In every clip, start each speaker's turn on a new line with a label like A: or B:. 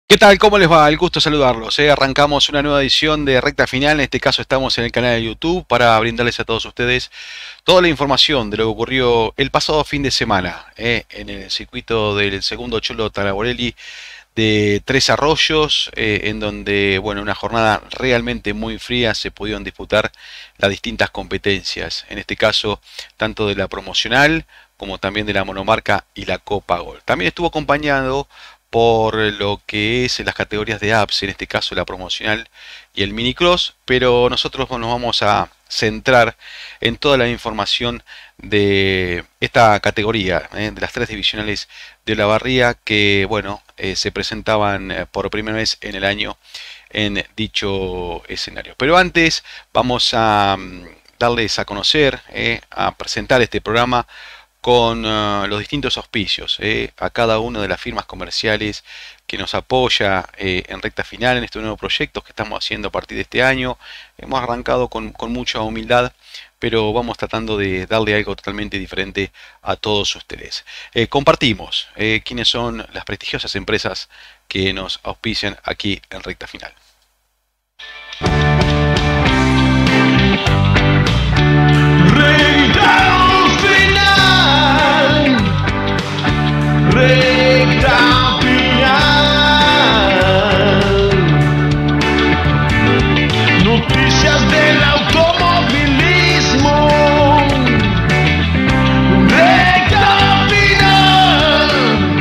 A: ¿Qué tal? ¿Cómo les va? El gusto saludarlos. Arrancamos una nueva edición de Recta Final. En este caso estamos en el canal de YouTube para brindarles a todos ustedes toda la información de lo que ocurrió el pasado fin de semana en el circuito del segundo Cholo Taraborelli de Tres Arroyos, en donde, bueno, una jornada realmente muy fría se pudieron disputar las distintas competencias. En este caso, tanto de la promocional como también de la monomarca y la Copa Gol. También estuvo acompañado por lo que es las categorías de apps, en este caso la promocional y el minicross, pero nosotros nos vamos a centrar en toda la información de esta categoría, de las tres divisionales de Olavarría que, bueno, se presentaban por primera vez en el año en dicho escenario. Pero antes vamos a darles a conocer, a presentar este programa con los distintos auspicios, a cada una de las firmas comerciales que nos apoya en Recta Final en estos nuevos proyectos que estamos haciendo a partir de este año. Hemos arrancado con mucha humildad, pero vamos tratando de darle algo totalmente diferente a todos ustedes. Compartimos quiénes son las prestigiosas empresas que nos auspician aquí en Recta Final.
B: Recta final. Noticias del automovilismo. Recta final.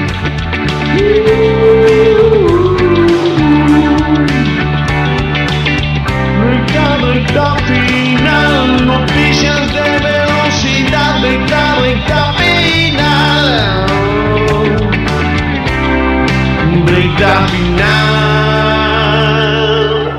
B: Recta final. Noticias de velocidad. Recta final. Recta final.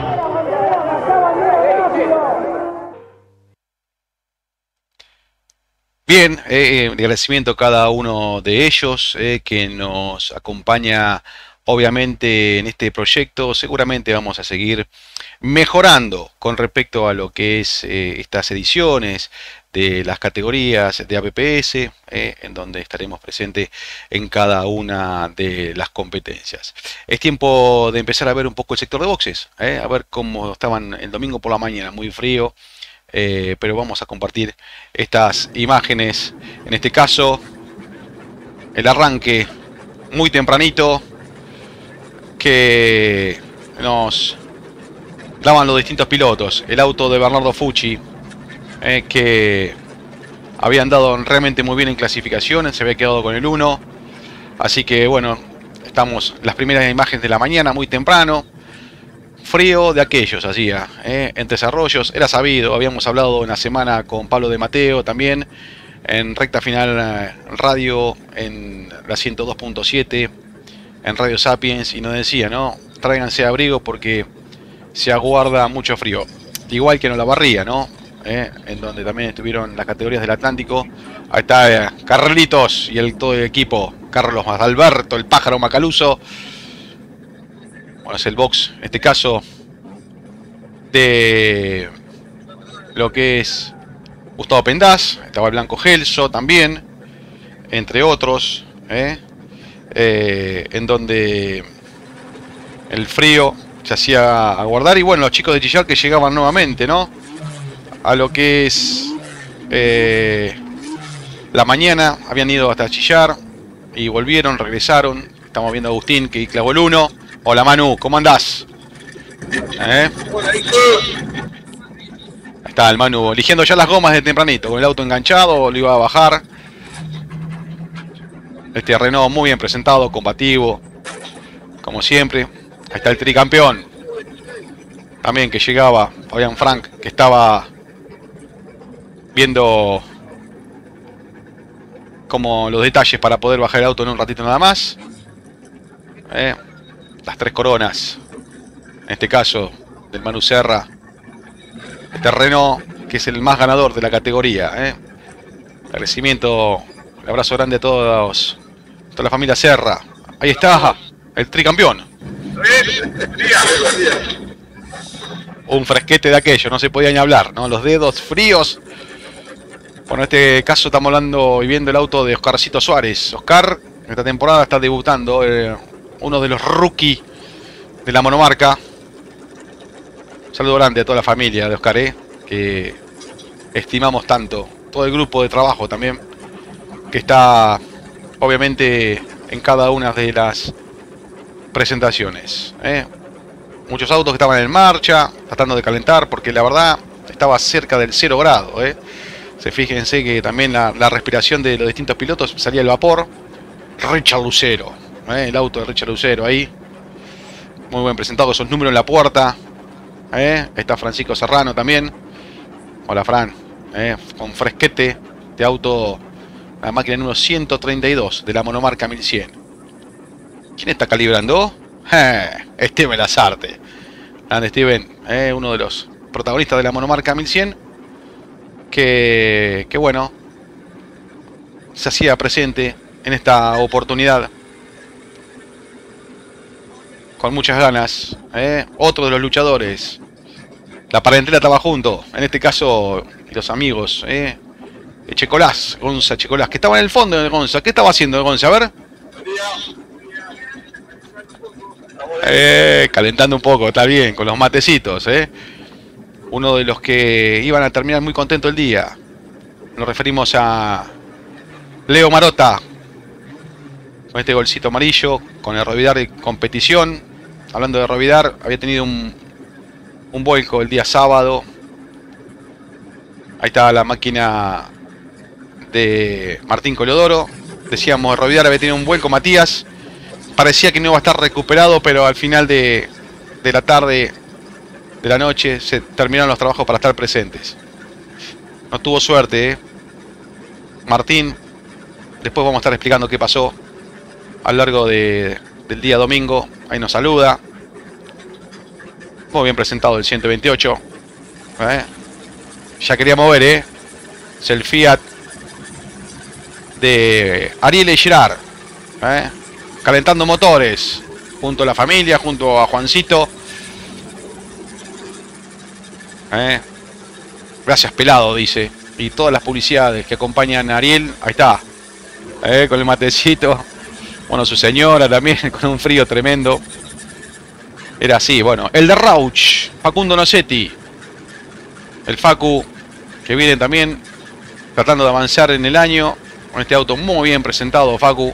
A: Bien, agradecimiento a cada uno de ellos que nos acompaña obviamente en este proyecto. Seguramente vamos a seguir mejorando con respecto a lo que es estas ediciones de las categorías de APPS, en donde estaremos presentes en cada una de las competencias. Es tiempo de empezar a ver un poco el sector de boxes, a ver cómo estaban el domingo por la mañana, muy frío, pero vamos a compartir estas imágenes. En este caso, el arranque muy tempranito que nos daban los distintos pilotos. El auto de Bernardo Fucci, que había andado realmente muy bien en clasificaciones, se había quedado con el 1, así que bueno, estamos las primeras imágenes de la mañana, muy temprano, frío de aquellos hacía, en Tres Arroyos, era sabido, habíamos hablado en la semana con Pablo de Mateo también, en Recta Final Radio, en la 102.7, en Radio Sapiens, y nos decía, ¿no? Tráiganse abrigo porque se aguarda mucho frío, igual que en Olavarría, ¿no? En donde también estuvieron las categorías del Atlántico. Ahí está Carlitos y todo el equipo, Carlos Alberto, el pájaro Macaluso. Bueno, es el box, en este caso, de lo que es Gustavo Pendaz. Estaba el Blanco Gelso también, entre otros, en donde el frío se hacía aguardar. Y bueno, los chicos de Chillar que llegaban nuevamente, ¿no? A lo que es la mañana, habían ido hasta Chillar y volvieron, regresaron. Estamos viendo a Agustín que clavó el 1. Hola Manu, ¿cómo andás? Ahí está el Manu eligiendo ya las gomas de tempranito, con el auto enganchado, lo iba a bajar. Este Renault muy bien presentado, combativo, como siempre. Ahí está el tricampeón también que llegaba, Fabián Frank, que estaba viendo como los detalles para poder bajar el auto en un ratito nada más. Las tres coronas, en este caso del Manu Serra, este Renault que es el más ganador de la categoría. Agradecimiento, un abrazo grande a todos, toda la familia Serra. Ahí está el tricampeón. Un fresquete de aquello, no se podía ni hablar, ¿no? Los dedos fríos. Bueno, en este caso estamos hablando y viendo el auto de Oscarcito Suárez. Oscar, en esta temporada está debutando, uno de los rookies de la monomarca. Saludo grande a toda la familia de Oscar, que estimamos tanto. Todo el grupo de trabajo también, que está obviamente en cada una de las presentaciones. Muchos autos que estaban en marcha, tratando de calentar, porque la verdad estaba cerca del 0 grado. Fíjense que también la respiración de los distintos pilotos salía el vapor. Richard Lucero, el auto de Richard Lucero ahí. Muy buen presentado, esos números en la puerta. Está Francisco Serrano también. Hola Fran, con fresquete de auto, la máquina número 132 de la monomarca 1100. ¿Quién está calibrando? Steven Lazarte. Grande Steven, uno de los protagonistas de la monomarca 1100. Que bueno, se hacía presente en esta oportunidad con muchas ganas. Otro de los luchadores. La parentela estaba junto. En este caso, los amigos. Checolás, Gonza Checolás, que estaba en el fondo de Gonza. ¿Qué estaba haciendo Gonza? A ver. Calentando un poco, está bien, con los matecitos. Uno de los que iban a terminar muy contento el día. Nos referimos a Leo Marota. Con este golcito amarillo, con el Rovidar de competición. Hablando de Rovidar, había tenido un vuelco el día sábado. Ahí está la máquina de Martín Coliodoro. Decíamos, Rovidar había tenido un vuelco, Matías. Parecía que no iba a estar recuperado, pero al final de la tarde, de la noche, se terminaron los trabajos para estar presentes. No tuvo suerte, Martín. Después vamos a estar explicando qué pasó a lo largo del día domingo. Ahí nos saluda. Muy bien presentado el 128. Ya quería mover, es el Fiat de Ariel Girard. Calentando motores. Junto a la familia, junto a Juancito. Gracias Pelado, dice. Y todas las publicidades que acompañan a Ariel. Ahí está. Con el matecito. Bueno, su señora también, con un frío tremendo. Era así, bueno. El de Rauch, Facundo Nocetti. El Facu, que viene también tratando de avanzar en el año. Con este auto muy bien presentado, Facu.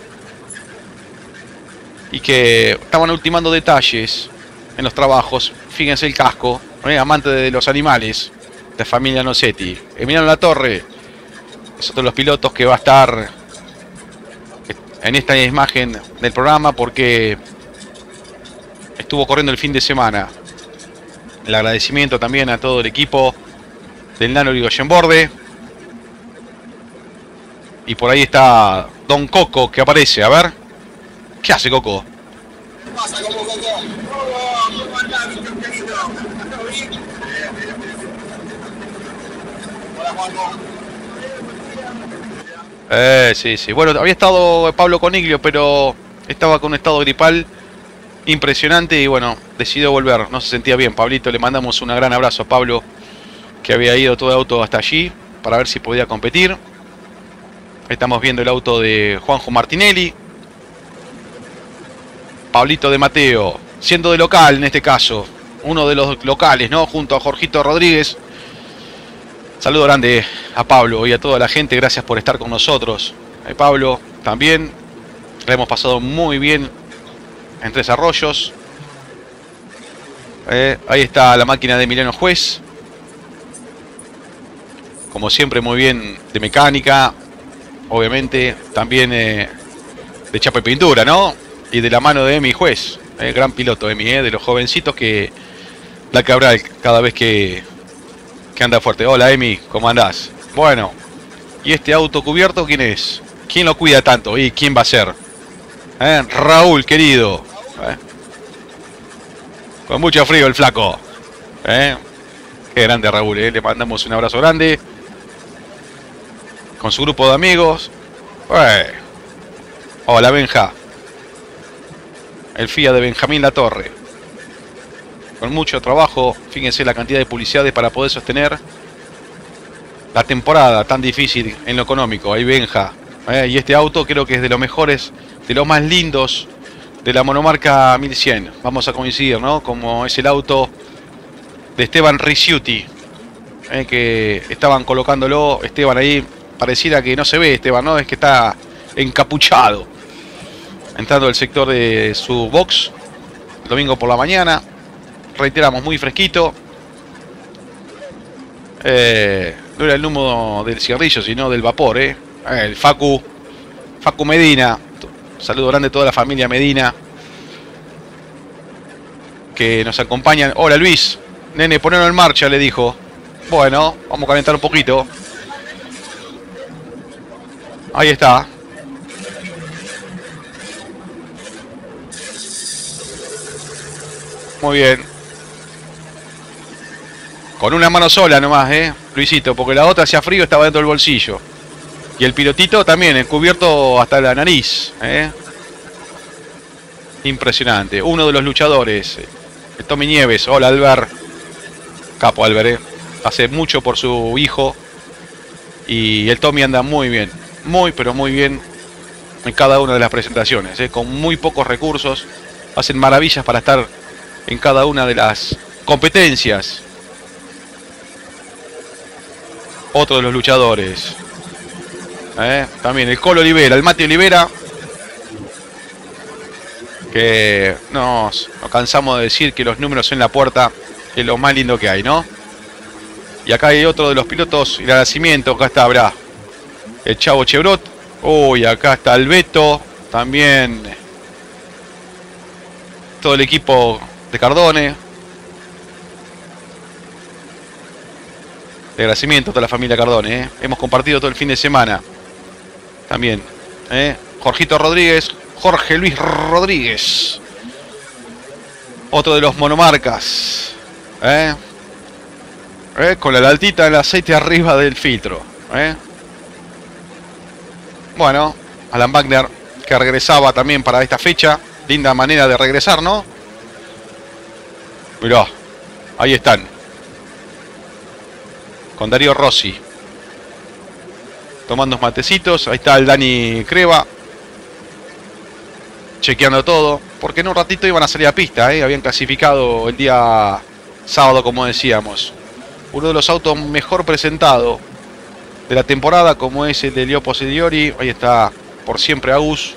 A: Y que estaban ultimando detalles en los trabajos. Fíjense el casco. Amante de los animales. De familia Nocetti. Emiliano Latorre. Es otro de los pilotos que va a estar en esta imagen del programa porque estuvo corriendo el fin de semana. El agradecimiento también a todo el equipo del Nano Irigoyen Borde. Y por ahí está Don Coco que aparece. A ver. ¿Qué hace Coco?
C: ¿Qué pasa, Coco? ¿Cómo andás, mi querido? ¿Todo bien? Hola, Juanjo.
A: Sí. Bueno, había estado Pablo Coniglio, pero estaba con un estado gripal impresionante y bueno, decidió volver. No se sentía bien. Pablito, le mandamos un gran abrazo a Pablo, que había ido todo el auto hasta allí para ver si podía competir. Estamos viendo el auto de Juanjo Martinelli. Pablito de Mateo, siendo de local en este caso. Uno de los locales, ¿no? Junto a Jorgito Rodríguez. Saludo grande a Pablo y a toda la gente. Gracias por estar con nosotros. Pablo también. La hemos pasado muy bien en Tres Arroyos. Ahí está la máquina de Emiliano Juez. Como siempre, muy bien de mecánica. Obviamente también de chapa y pintura, ¿no? Y de la mano de Emi Juez. Gran piloto Emi, de los jovencitos que la Cabral cada vez que anda fuerte. Hola Emi, ¿cómo andás? Bueno, ¿y este auto cubierto quién es? ¿Quién lo cuida tanto? ¿Y quién va a ser? Raúl, querido. Con mucho frío el flaco. Qué grande Raúl, le mandamos un abrazo grande. Con su grupo de amigos. Hola Benja. El Fiat de Benjamín Latorre. Con mucho trabajo, fíjense la cantidad de publicidades para poder sostener la temporada tan difícil en lo económico. Ahí Benja. Y este auto creo que es de los mejores, de los más lindos de la monomarca 1100. Vamos a coincidir, ¿no? Como es el auto de Esteban Ricciuti, que estaban colocándolo. Esteban ahí, pareciera que no se ve Esteban, ¿no? Es que está encapuchado, entrando al sector de su box, domingo por la mañana. Reiteramos, muy fresquito. No era el humo del cigarrillo, sino del vapor, el Facu Medina. Saludo grande a toda la familia Medina que nos acompañan. Hola Luis, nene, ponelo en marcha, le dijo. Bueno, vamos a calentar un poquito. Ahí está. Muy bien. Con una mano sola nomás, Luisito, porque la otra hacía frío, estaba dentro del bolsillo. Y el pilotito también, encubierto hasta la nariz, Impresionante. Uno de los luchadores, el Tommy Nieves. Hola, Albert. Capo, Albert, Hace mucho por su hijo. Y el Tommy anda muy bien. Muy, pero muy bien en cada una de las presentaciones. Con muy pocos recursos. Hacen maravillas para estar en cada una de las competencias. Otro de los luchadores. También el Colo Olivera, el Mati Olivera. Que nos cansamos de decir que los números en la puerta es lo más lindo que hay, ¿no? Y acá hay otro de los pilotos y el nacimiento. Acá está, habrá el Chavo Chevrot. Uy, acá está el Beto. También todo el equipo de Cardone. De agradecimiento a toda la familia Cardone. Hemos compartido todo el fin de semana. También. Jorgito Rodríguez. Jorge Luis Rodríguez. Otro de los monomarcas. Con la latita del aceite arriba del filtro. Bueno, Alan Wagner, que regresaba también para esta fecha. Linda manera de regresar, ¿no? Mirá, ahí están. Con Darío Rossi. Tomando unos matecitos. Ahí está el Dani Creva. Chequeando todo. Porque en un ratito iban a salir a pista, Habían clasificado el día sábado, como decíamos. Uno de los autos mejor presentados de la temporada, como es el de Leo Posediori. Ahí está, por siempre, Agus.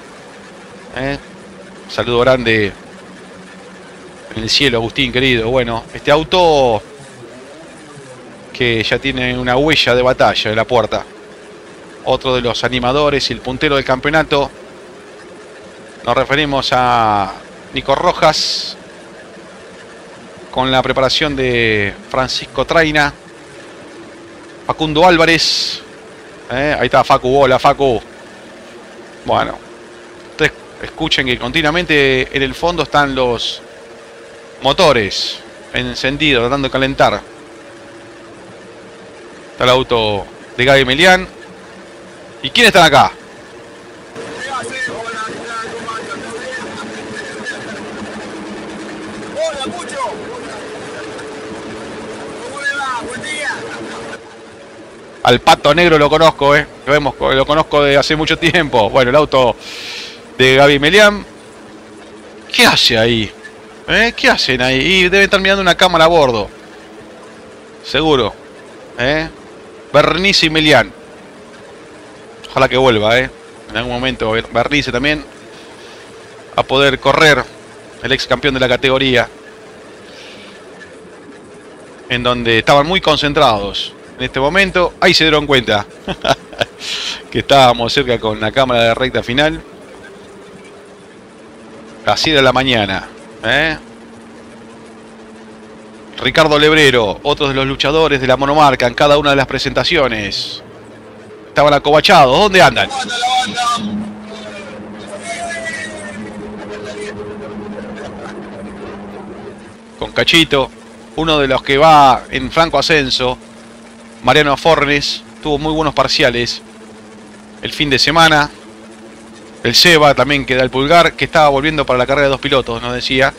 A: Saludo grande en el cielo, Agustín, querido. Bueno, este auto que ya tiene una huella de batalla en la puerta. Otro de los animadores y el puntero del campeonato. Nos referimos a Nico Rojas, con la preparación de Francisco Traina. Facundo Álvarez. Ahí está Facu. Hola, Facu. Bueno, ustedes escuchen que continuamente en el fondo están los motores encendidos, tratando de calentar. Está el auto de Gaby Melián. ¿Y quiénes están acá?
C: Hola, Pucho. ¿Cómo le va? Buen día.
A: Al Pato Negro lo conozco, lo conozco de hace mucho tiempo. Bueno, el auto de Gaby Melián. ¿Qué hace ahí? ¿Qué hacen ahí? Y deben estar mirando una cámara a bordo. Seguro. Bernice y Melián. Ojalá que vuelva, En algún momento Bernice también a poder correr. El ex campeón de la categoría. En donde estaban muy concentrados. En este momento, ahí se dieron cuenta que estábamos cerca con la cámara de recta final. Así de la mañana. Ricardo Lebrero, otros de los luchadores de la monomarca en cada una de las presentaciones. Estaban acobachados. ¿Dónde andan? Con Cachito, uno de los que va en franco ascenso. Mariano Fornes tuvo muy buenos parciales el fin de semana. El Seba también, que da el pulgar, que estaba volviendo para la carrera de dos pilotos, nos decía.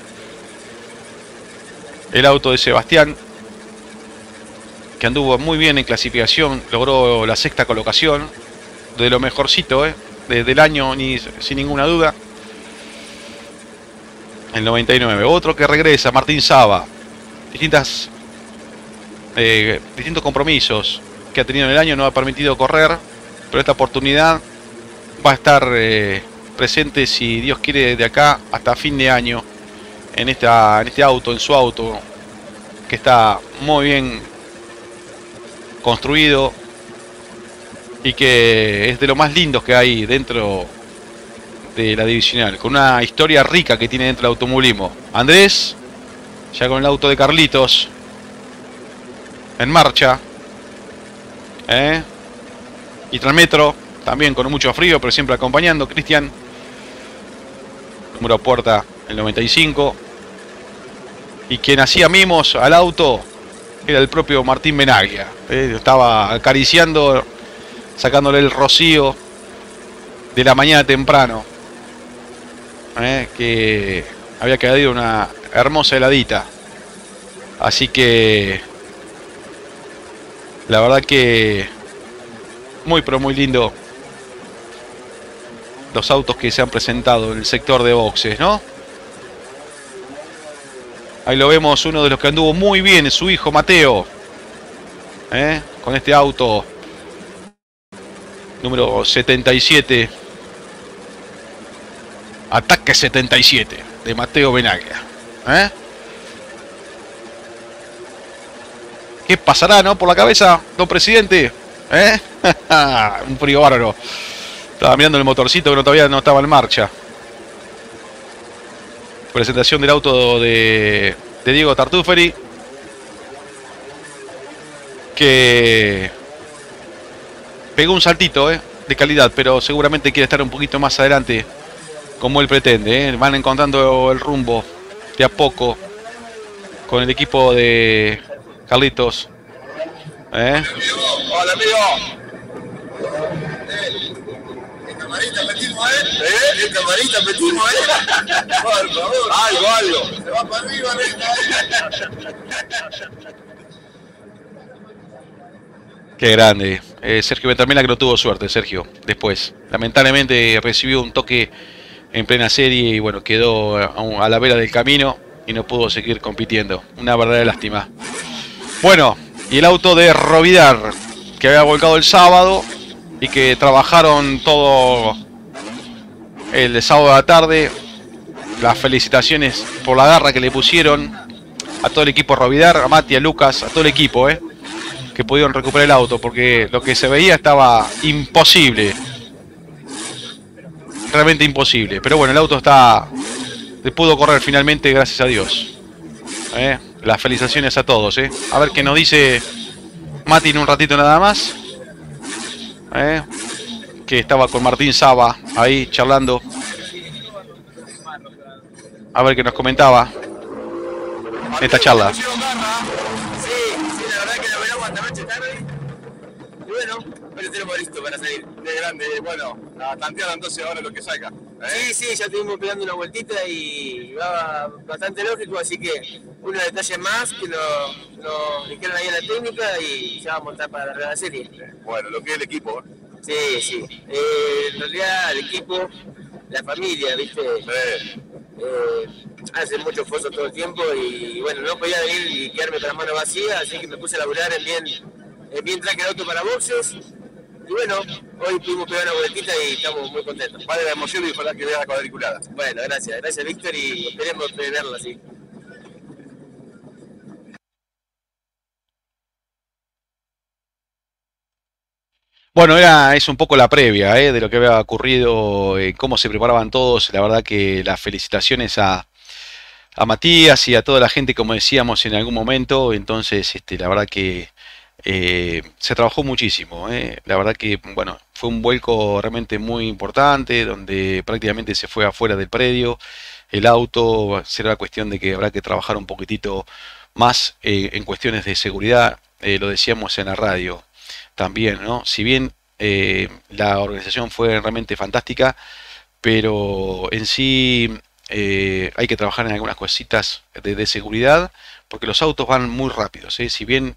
A: El auto de Sebastián, que anduvo muy bien en clasificación, logró la sexta colocación, de lo mejorcito del año, sin ninguna duda. el 99. Otro que regresa, Martín Saba. Distintos compromisos que ha tenido en el año no ha permitido correr, pero esta oportunidad va a estar presente, si Dios quiere, de acá hasta fin de año en este auto, en su auto, que está muy bien construido y que es de lo más lindos que hay dentro de la divisional, con una historia rica que tiene dentro del automovilismo. Andrés, ya con el auto de Carlitos en marcha, y Transmetro también con mucho frío, pero siempre acompañando. Cristian, número puerta el 95, y quien hacía mimos al auto era el propio Martín Benaglia. Estaba acariciando, sacándole el rocío de la mañana temprano, que había quedado una hermosa heladita. Así que la verdad que muy pero muy lindo los autos que se han presentado en el sector de boxes, ¿no? Ahí lo vemos, uno de los que anduvo muy bien es su hijo Mateo, con este auto número 77, Ataque 77 de Mateo Benaglia. ¿Qué pasará, no, por la cabeza, don presidente? Un frío bárbaro. Estaba mirando el motorcito que todavía no estaba en marcha. Presentación del auto de Diego Tartuferi, que pegó un saltito de calidad, pero seguramente quiere estar un poquito más adelante, como él pretende. Van encontrando el rumbo de a poco con el equipo de Carlitos.
C: Hola, amigo. ¿En camarita metimos, ¿En camarita metimos, Por favor. Algo. Se va para arriba,
A: Qué grande. Sergio Bentamela, que no tuvo suerte, Sergio. Después, lamentablemente recibió un toque en plena serie y bueno, quedó a la vera del camino y no pudo seguir compitiendo. Una verdadera lástima. Bueno, y el auto de Rovidar, que había volcado el sábado y que trabajaron todo el sábado a la tarde. Las felicitaciones por la garra que le pusieron a todo el equipo Rovidar, a Mati, a Lucas, a todo el equipo, que pudieron recuperar el auto, porque lo que se veía estaba imposible. Realmente imposible. Pero bueno, el auto pudo correr finalmente, gracias a Dios. Las felicitaciones a todos. A ver qué nos dice Mati en un ratito nada más. Que estaba con Martín Saba ahí charlando. A ver qué nos comentaba esta charla.
C: Sí, la verdad que lo veremos hasta noche tarde. Y bueno, pero tenemos listo para salir de grande. Bueno, a tantear entonces ahora lo que saca. Sí, ya estuvimos pegando una vueltita y va bastante lógico, así que unos detalles más que lo dijeron ahí en la técnica y ya vamos a montar para la serie. Bueno, lo que es el equipo. Sí. En realidad el equipo, la familia, ¿viste? Hace mucho esfuerzo todo el tiempo y bueno, no podía venir y quedarme con la mano vacía, así que me puse a laburar en bien traje de auto para boxes. Y bueno, hoy pudimos pegar una vueltita y estamos muy contentos. Vale la emoción y ojalá que vea la cuadriculada. Bueno, gracias Víctor y esperemos verla así.
A: Bueno, es un poco la previa de lo que había ocurrido, cómo se preparaban todos. La verdad que las felicitaciones a Matías y a toda la gente, como decíamos en algún momento. Entonces, la verdad que se trabajó muchísimo. La verdad que, bueno, fue un vuelco realmente muy importante, donde prácticamente se fue afuera del predio. El auto, será cuestión de que habrá que trabajar un poquitito más en cuestiones de seguridad. Lo decíamos en la radio también, ¿no? Si bien la organización fue realmente fantástica, pero en sí hay que trabajar en algunas cositas de seguridad, porque los autos van muy rápidos. Si bien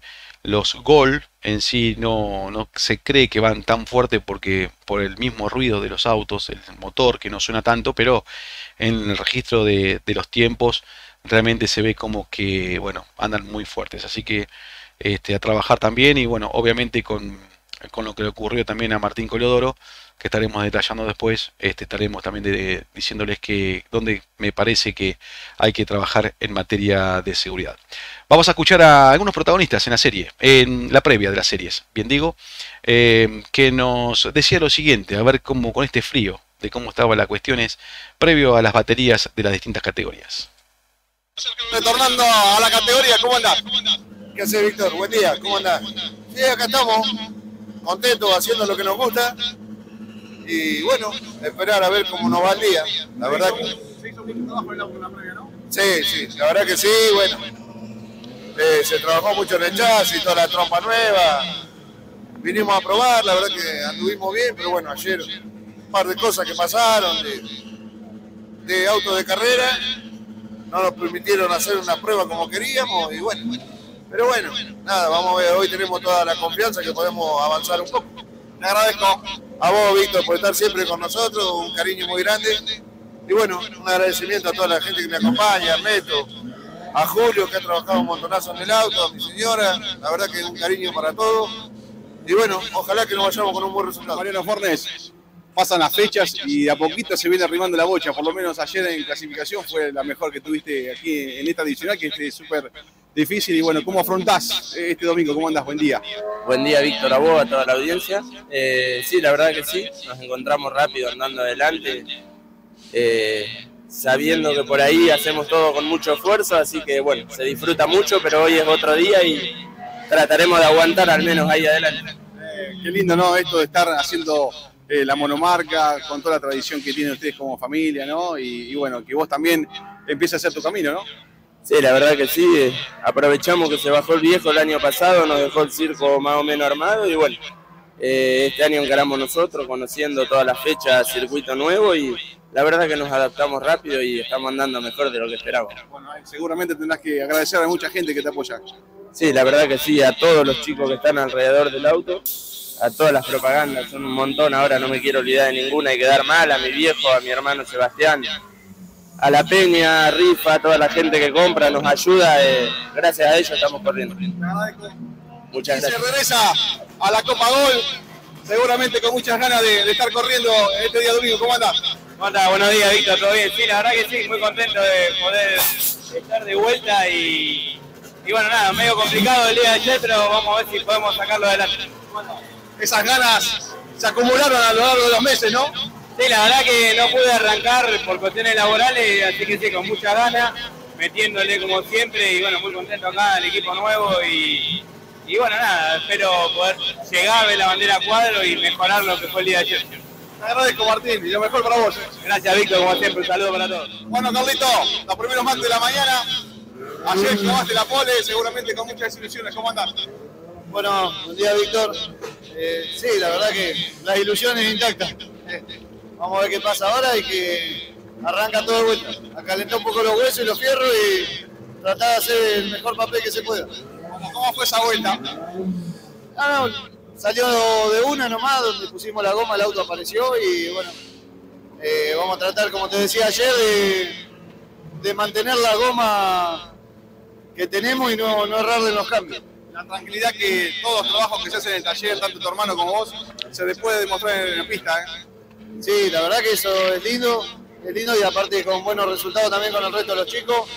A: Los Gol en sí no se cree que van tan fuerte porque por el mismo ruido de los autos, el motor que no suena tanto, pero en el registro de los tiempos realmente se ve como que, bueno, andan muy fuertes. Así que a trabajar también y bueno, obviamente con lo que le ocurrió también a Martín Coliodoro, que estaremos detallando después, estaremos también diciéndoles que donde me parece que hay que trabajar en materia de seguridad. Vamos a escuchar a algunos protagonistas en la serie, en la previa de las series, bien digo, que nos decía lo siguiente, a ver cómo con este frío, de cómo estaban las cuestiones previo a las baterías de las distintas categorías.
C: Retornando a la categoría, ¿cómo andás?
D: ¿Qué hace, Víctor? Buen día, ¿cómo andás? Sí, acá estamos, contentos haciendo lo que nos gusta y bueno, esperar a ver cómo nos va el día. La verdad que...
C: Se hizo mucho trabajo en la previa, ¿no?
D: Sí, la verdad que sí, bueno. Se trabajó mucho en el chasis, toda la trompa nueva. Vinimos a probar, la verdad que anduvimos bien, pero bueno, ayer un par de cosas que pasaron de auto de carrera. No nos permitieron hacer una prueba como queríamos y bueno. Pero bueno, nada, vamos a ver, hoy tenemos toda la confianza que podemos avanzar un poco.
C: Te agradezco.
D: A vos, Víctor, por estar siempre con nosotros, un cariño muy grande. Y bueno, un agradecimiento a toda la gente que me acompaña, a Ernesto, a Julio, que ha trabajado un montonazo en el auto, a mi señora, la verdad que un cariño para todos. Y bueno, ojalá que nos vayamos con un buen resultado.
E: Mariano Fornes, pasan las fechas y de a poquito se viene arrimando la bocha, por lo menos ayer en clasificación fue la mejor que tuviste aquí en esta adicional, que es súper difícil. Y bueno, ¿cómo afrontás este domingo? ¿Cómo andás? Buen día.
F: Buen día, Víctor, a vos, a toda la audiencia. Sí, la verdad que sí, nos encontramos rápido andando adelante, sabiendo que por ahí hacemos todo con mucho esfuerzo, así que bueno, se disfruta mucho, pero hoy es otro día y trataremos de aguantar al menos ahí adelante.
E: Qué lindo, ¿no? Esto de estar haciendo la monomarca con toda la tradición que tienen ustedes como familia, ¿no? Y bueno, que vos también empieces a hacer tu camino, ¿no?
F: Sí, la verdad que sí, aprovechamos que se bajó el viejo el año pasado, nos dejó el circo más o menos armado y bueno, este año encaramos nosotros conociendo todas las fechas, circuito nuevo y la verdad que nos adaptamos rápido y estamos andando mejor de lo que esperábamos.
E: Bueno, seguramente tendrás que agradecer a mucha gente que te apoya.
F: Sí, la verdad que sí, a todos los chicos que están alrededor del auto, a todas las propagandas, son un montón, ahora no me quiero olvidar de ninguna y quedar mal, a mi viejo, a mi hermano Sebastián, a la Peña, a Rifa, a toda la gente que compra, nos ayuda, gracias a ellos estamos corriendo. Muchas gracias.
E: Se regresa a la Copa Gol, seguramente con muchas ganas de estar corriendo este día domingo. ¿Cómo andás?
F: ¿Cómo andás? Buenos días, Víctor, ¿todo bien? Sí, la verdad que sí, muy contento de poder estar de vuelta y bueno, nada, medio complicado el día de ayer, pero vamos a ver si podemos sacarlo adelante.
E: Esas ganas se acumularon a lo largo de los meses, ¿no?
F: Sí, la verdad que no pude arrancar por cuestiones laborales, así que sí, con muchas ganas, metiéndole como siempre y bueno, muy contento acá, el equipo nuevo y bueno, nada, espero poder llegar a ver la bandera a cuadro y mejorar lo que fue el día de ayer.
E: Te agradezco, Martín, y lo mejor para vos.
F: Gracias, Víctor, como siempre, un saludo para todos.
E: Bueno, Carlito, los primeros mates de la mañana, ayer llevaste la pole, seguramente con muchas ilusiones. ¿Cómo andás?
D: Bueno, buen día, Víctor. Sí, la verdad que las ilusiones intactas. Vamos a ver qué pasa ahora y que arranca todo de vuelta. A calentar un poco los huesos y los fierros y tratar de hacer el mejor papel que se pueda.
E: ¿Cómo fue esa vuelta?
D: No, salió de una nomás, donde pusimos la goma, el auto apareció y bueno, vamos a tratar, como te decía ayer, de mantener la goma que tenemos y no errarle en los cambios.
E: La tranquilidad que todos los trabajos que se hacen en el taller, tanto tu hermano como vos, se les puede demostrar en la pista, ¿eh?
D: Sí, la verdad que eso es lindo y aparte con buenos resultados también con el resto de los chicos.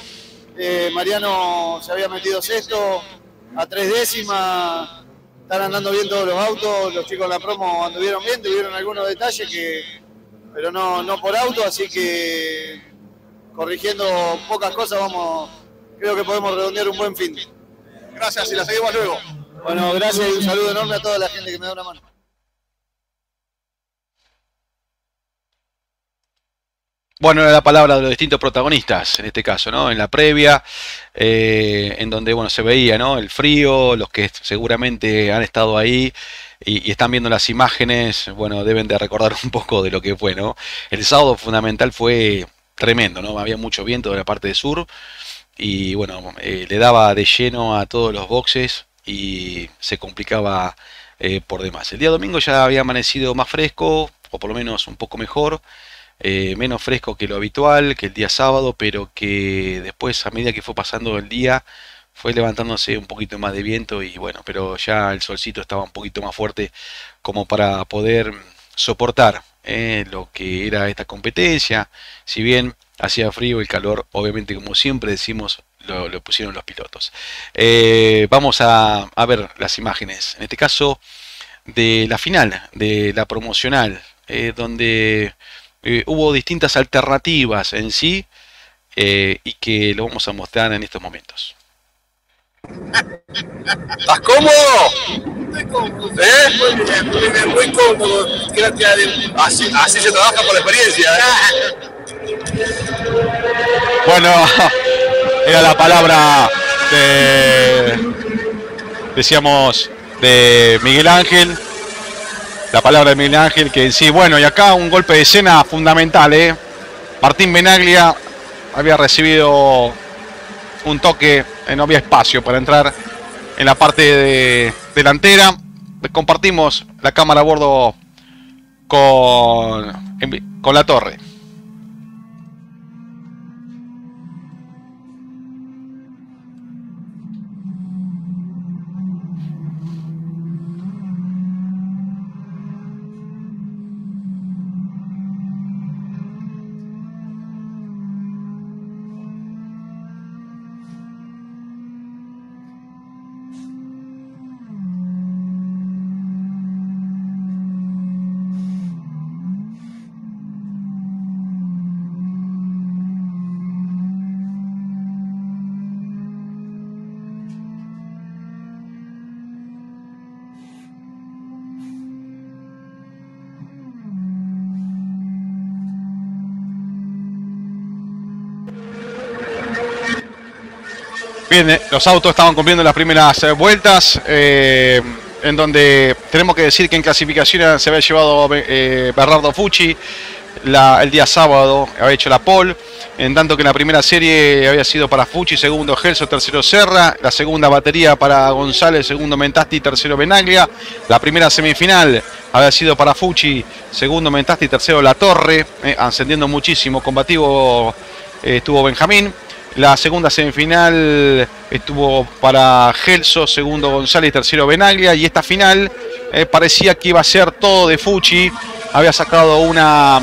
D: Mariano se había metido sexto a 3 décimas, están andando bien todos los autos, los chicos en la promo anduvieron bien, tuvieron algunos detalles pero no por auto, así que corrigiendo pocas cosas creo que podemos redondear un buen fin.
E: Gracias y la seguimos luego.
D: Bueno, gracias y un saludo enorme a toda la gente que me da una mano.
A: Bueno, era la palabra de los distintos protagonistas, en este caso, ¿no? En la previa, en donde, bueno, se veía, ¿no? El frío, los que seguramente han estado ahí y están viendo las imágenes, bueno, deben de recordar un poco de lo que fue, ¿no? El sábado fundamental fue tremendo, ¿no? Había mucho viento de la parte de sur y, bueno, le daba de lleno a todos los boxes y se complicaba por demás. El día domingo ya había amanecido más fresco, o por lo menos un poco mejor, menos fresco que lo habitual, que el día sábado, pero que después, a medida que fue pasando el día, fue levantándose un poquito más de viento y bueno, pero ya el solcito estaba un poquito más fuerte como para poder soportar lo que era esta competencia. Si bien hacía frío, el calor, obviamente, como siempre decimos, lo pusieron los pilotos. Vamos a ver las imágenes, en este caso de la final, de la promocional, donde hubo distintas alternativas en sí, y que lo vamos a mostrar en estos momentos.
C: ¿Estás cómodo? Estoy cómodo. Muy cómodo. Gracias a Dios. Así se trabaja por la experiencia.
A: Bueno, era la palabra decíamos, de Miguel Ángel. La palabra de Miguel Ángel, que en sí, bueno, y acá un golpe de escena fundamental, Martín Benaglia había recibido un toque, no había espacio para entrar en la parte delantera. Compartimos la cámara a bordo con la torre. Bien, los autos estaban cumpliendo las primeras vueltas, en donde tenemos que decir que en clasificación se había llevado Bernardo Fucci el día sábado, había hecho la pole, en tanto que en la primera serie había sido para Fucci, segundo Gelso, tercero Serra, la segunda batería para González, segundo Mentasti, tercero Benaglia, la primera semifinal había sido para Fucci, segundo Mentasti, tercero La Torre, ascendiendo muchísimo, combativo estuvo Benjamín. La segunda semifinal estuvo para Gelso, segundo González, tercero Benaglia. Y esta final parecía que iba a ser todo de Fucci. Había sacado una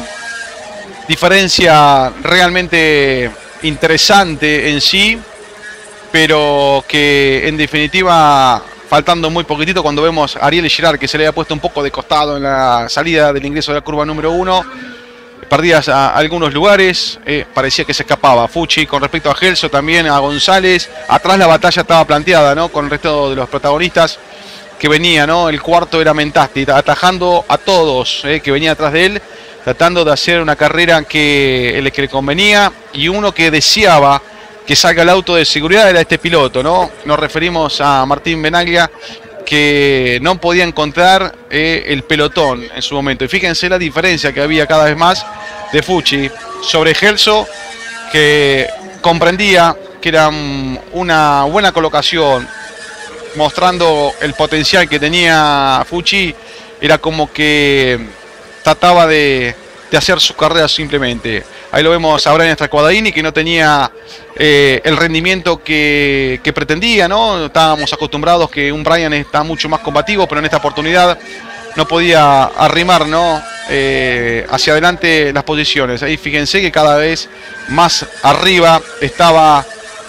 A: diferencia realmente interesante en sí, pero que en definitiva, faltando muy poquitito, cuando vemos a Ariel Girard, que se le había puesto un poco de costado en la salida del ingreso de la curva número 1, perdidas a algunos lugares, parecía que se escapaba Fucci. Con respecto a Gelso, también a González, atrás la batalla estaba planteada, ¿no?, con el resto de los protagonistas que venía, ¿no? El cuarto era Mentasti, atajando a todos que venía atrás de él, tratando de hacer una carrera que le convenía, y uno que deseaba que salga el auto de seguridad era este piloto, ¿no? Nos referimos a Martín Benaglia, que no podía encontrar el pelotón en su momento. Y fíjense la diferencia que había cada vez más de Fucci sobre Gelso, que comprendía que era una buena colocación, mostrando el potencial que tenía Fucci. Era como que trataba de hacer su carrera simplemente. Ahí lo vemos a Brian Stracuadini, que no tenía el rendimiento que pretendía, ¿no? Estábamos acostumbrados que un Brian está mucho más combativo, pero en esta oportunidad no podía arrimar, ¿no?, hacia adelante las posiciones. Ahí fíjense que cada vez más arriba estaba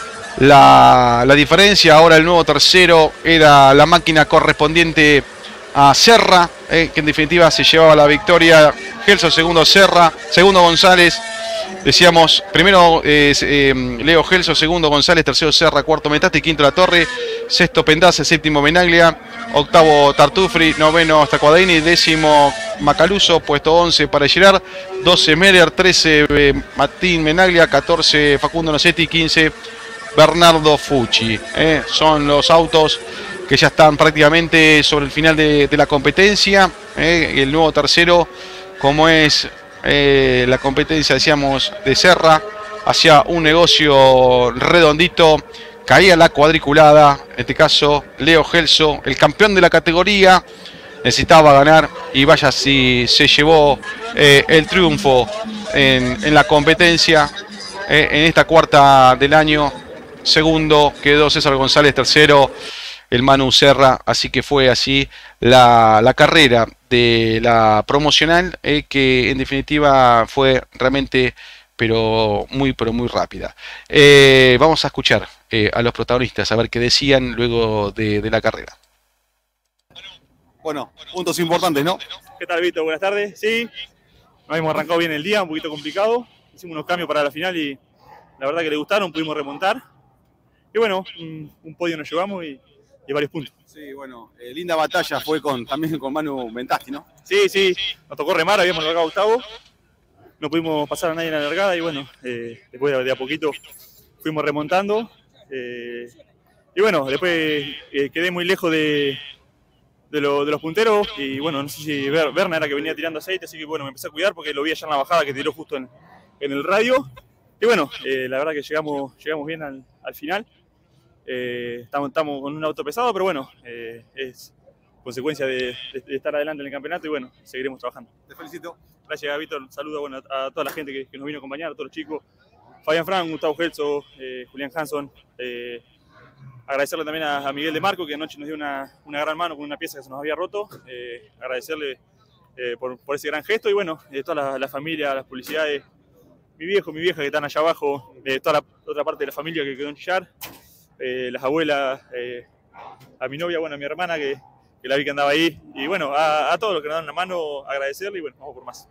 A: la diferencia. Ahora el nuevo tercero era la máquina correspondiente a Serra, que en definitiva se llevaba la victoria. Gelso, segundo Serra, segundo González. Decíamos, primero Leo Gelso, segundo González, tercero Serra, cuarto Mentasti, quinto La Torre, sexto Pendace, séptimo Benaglia, octavo Tartufri, noveno Stracuadini, décimo Macaluso, puesto 11 para Girard, 12 Merer, 13 Martín Benaglia, 14 Facundo Nocetti, 15 Bernardo Fucci. Son los autos que ya están prácticamente sobre el final de la competencia. El nuevo tercero, como es la competencia, decíamos, de Serra, hacia un negocio redondito caía la cuadriculada, en este caso Leo Gelso, el campeón de la categoría, necesitaba ganar y vaya si se llevó el triunfo en la competencia, en esta cuarta del año. Segundo quedó César González, tercero el Manu Serra, así que fue así la carrera de la promocional, que en definitiva fue realmente pero muy rápida. Vamos a escuchar a los protagonistas, a ver qué decían luego de la carrera.
E: Bueno, puntos importantes, ¿no?
G: ¿Qué tal, Víctor? Buenas tardes. Sí, nos hemos arrancado bien el día, un poquito complicado. Hicimos unos cambios para la final y la verdad que le gustaron, pudimos remontar. Y bueno, un podio nos llevamos y varios puntos.
E: Sí, bueno, linda batalla fue también con Manu Mentasti, ¿no?
G: Sí, nos tocó remar, habíamos largado octavo. No pudimos pasar a nadie en la largada y bueno, después de a poquito fuimos remontando. Y bueno, después quedé muy lejos de los punteros y bueno, no sé si Berna era que venía tirando aceite, así que bueno, me empecé a cuidar porque lo vi allá en la bajada que tiró justo en el radio. Y bueno, la verdad que llegamos bien al final. Estamos con un auto pesado, pero bueno, es consecuencia de estar adelante en el campeonato y bueno, seguiremos trabajando.
E: Te felicito.
G: Gracias, Víctor. Saludo bueno, a toda la gente que nos vino a acompañar, a todos los chicos. Fabián Frank, Gustavo Gelso, Julián Hanson. Agradecerle también a Miguel de Marco, que anoche nos dio una gran mano con una pieza que se nos había roto. Agradecerle por ese gran gesto y bueno, toda la familia, las publicidades, mi viejo, mi vieja que están allá abajo, toda la otra parte de la familia que quedó en Chillar, las abuelas, a mi novia, bueno, a mi hermana que la vi que andaba ahí y bueno, a todos los que nos dan la mano, agradecerle y bueno, vamos por más.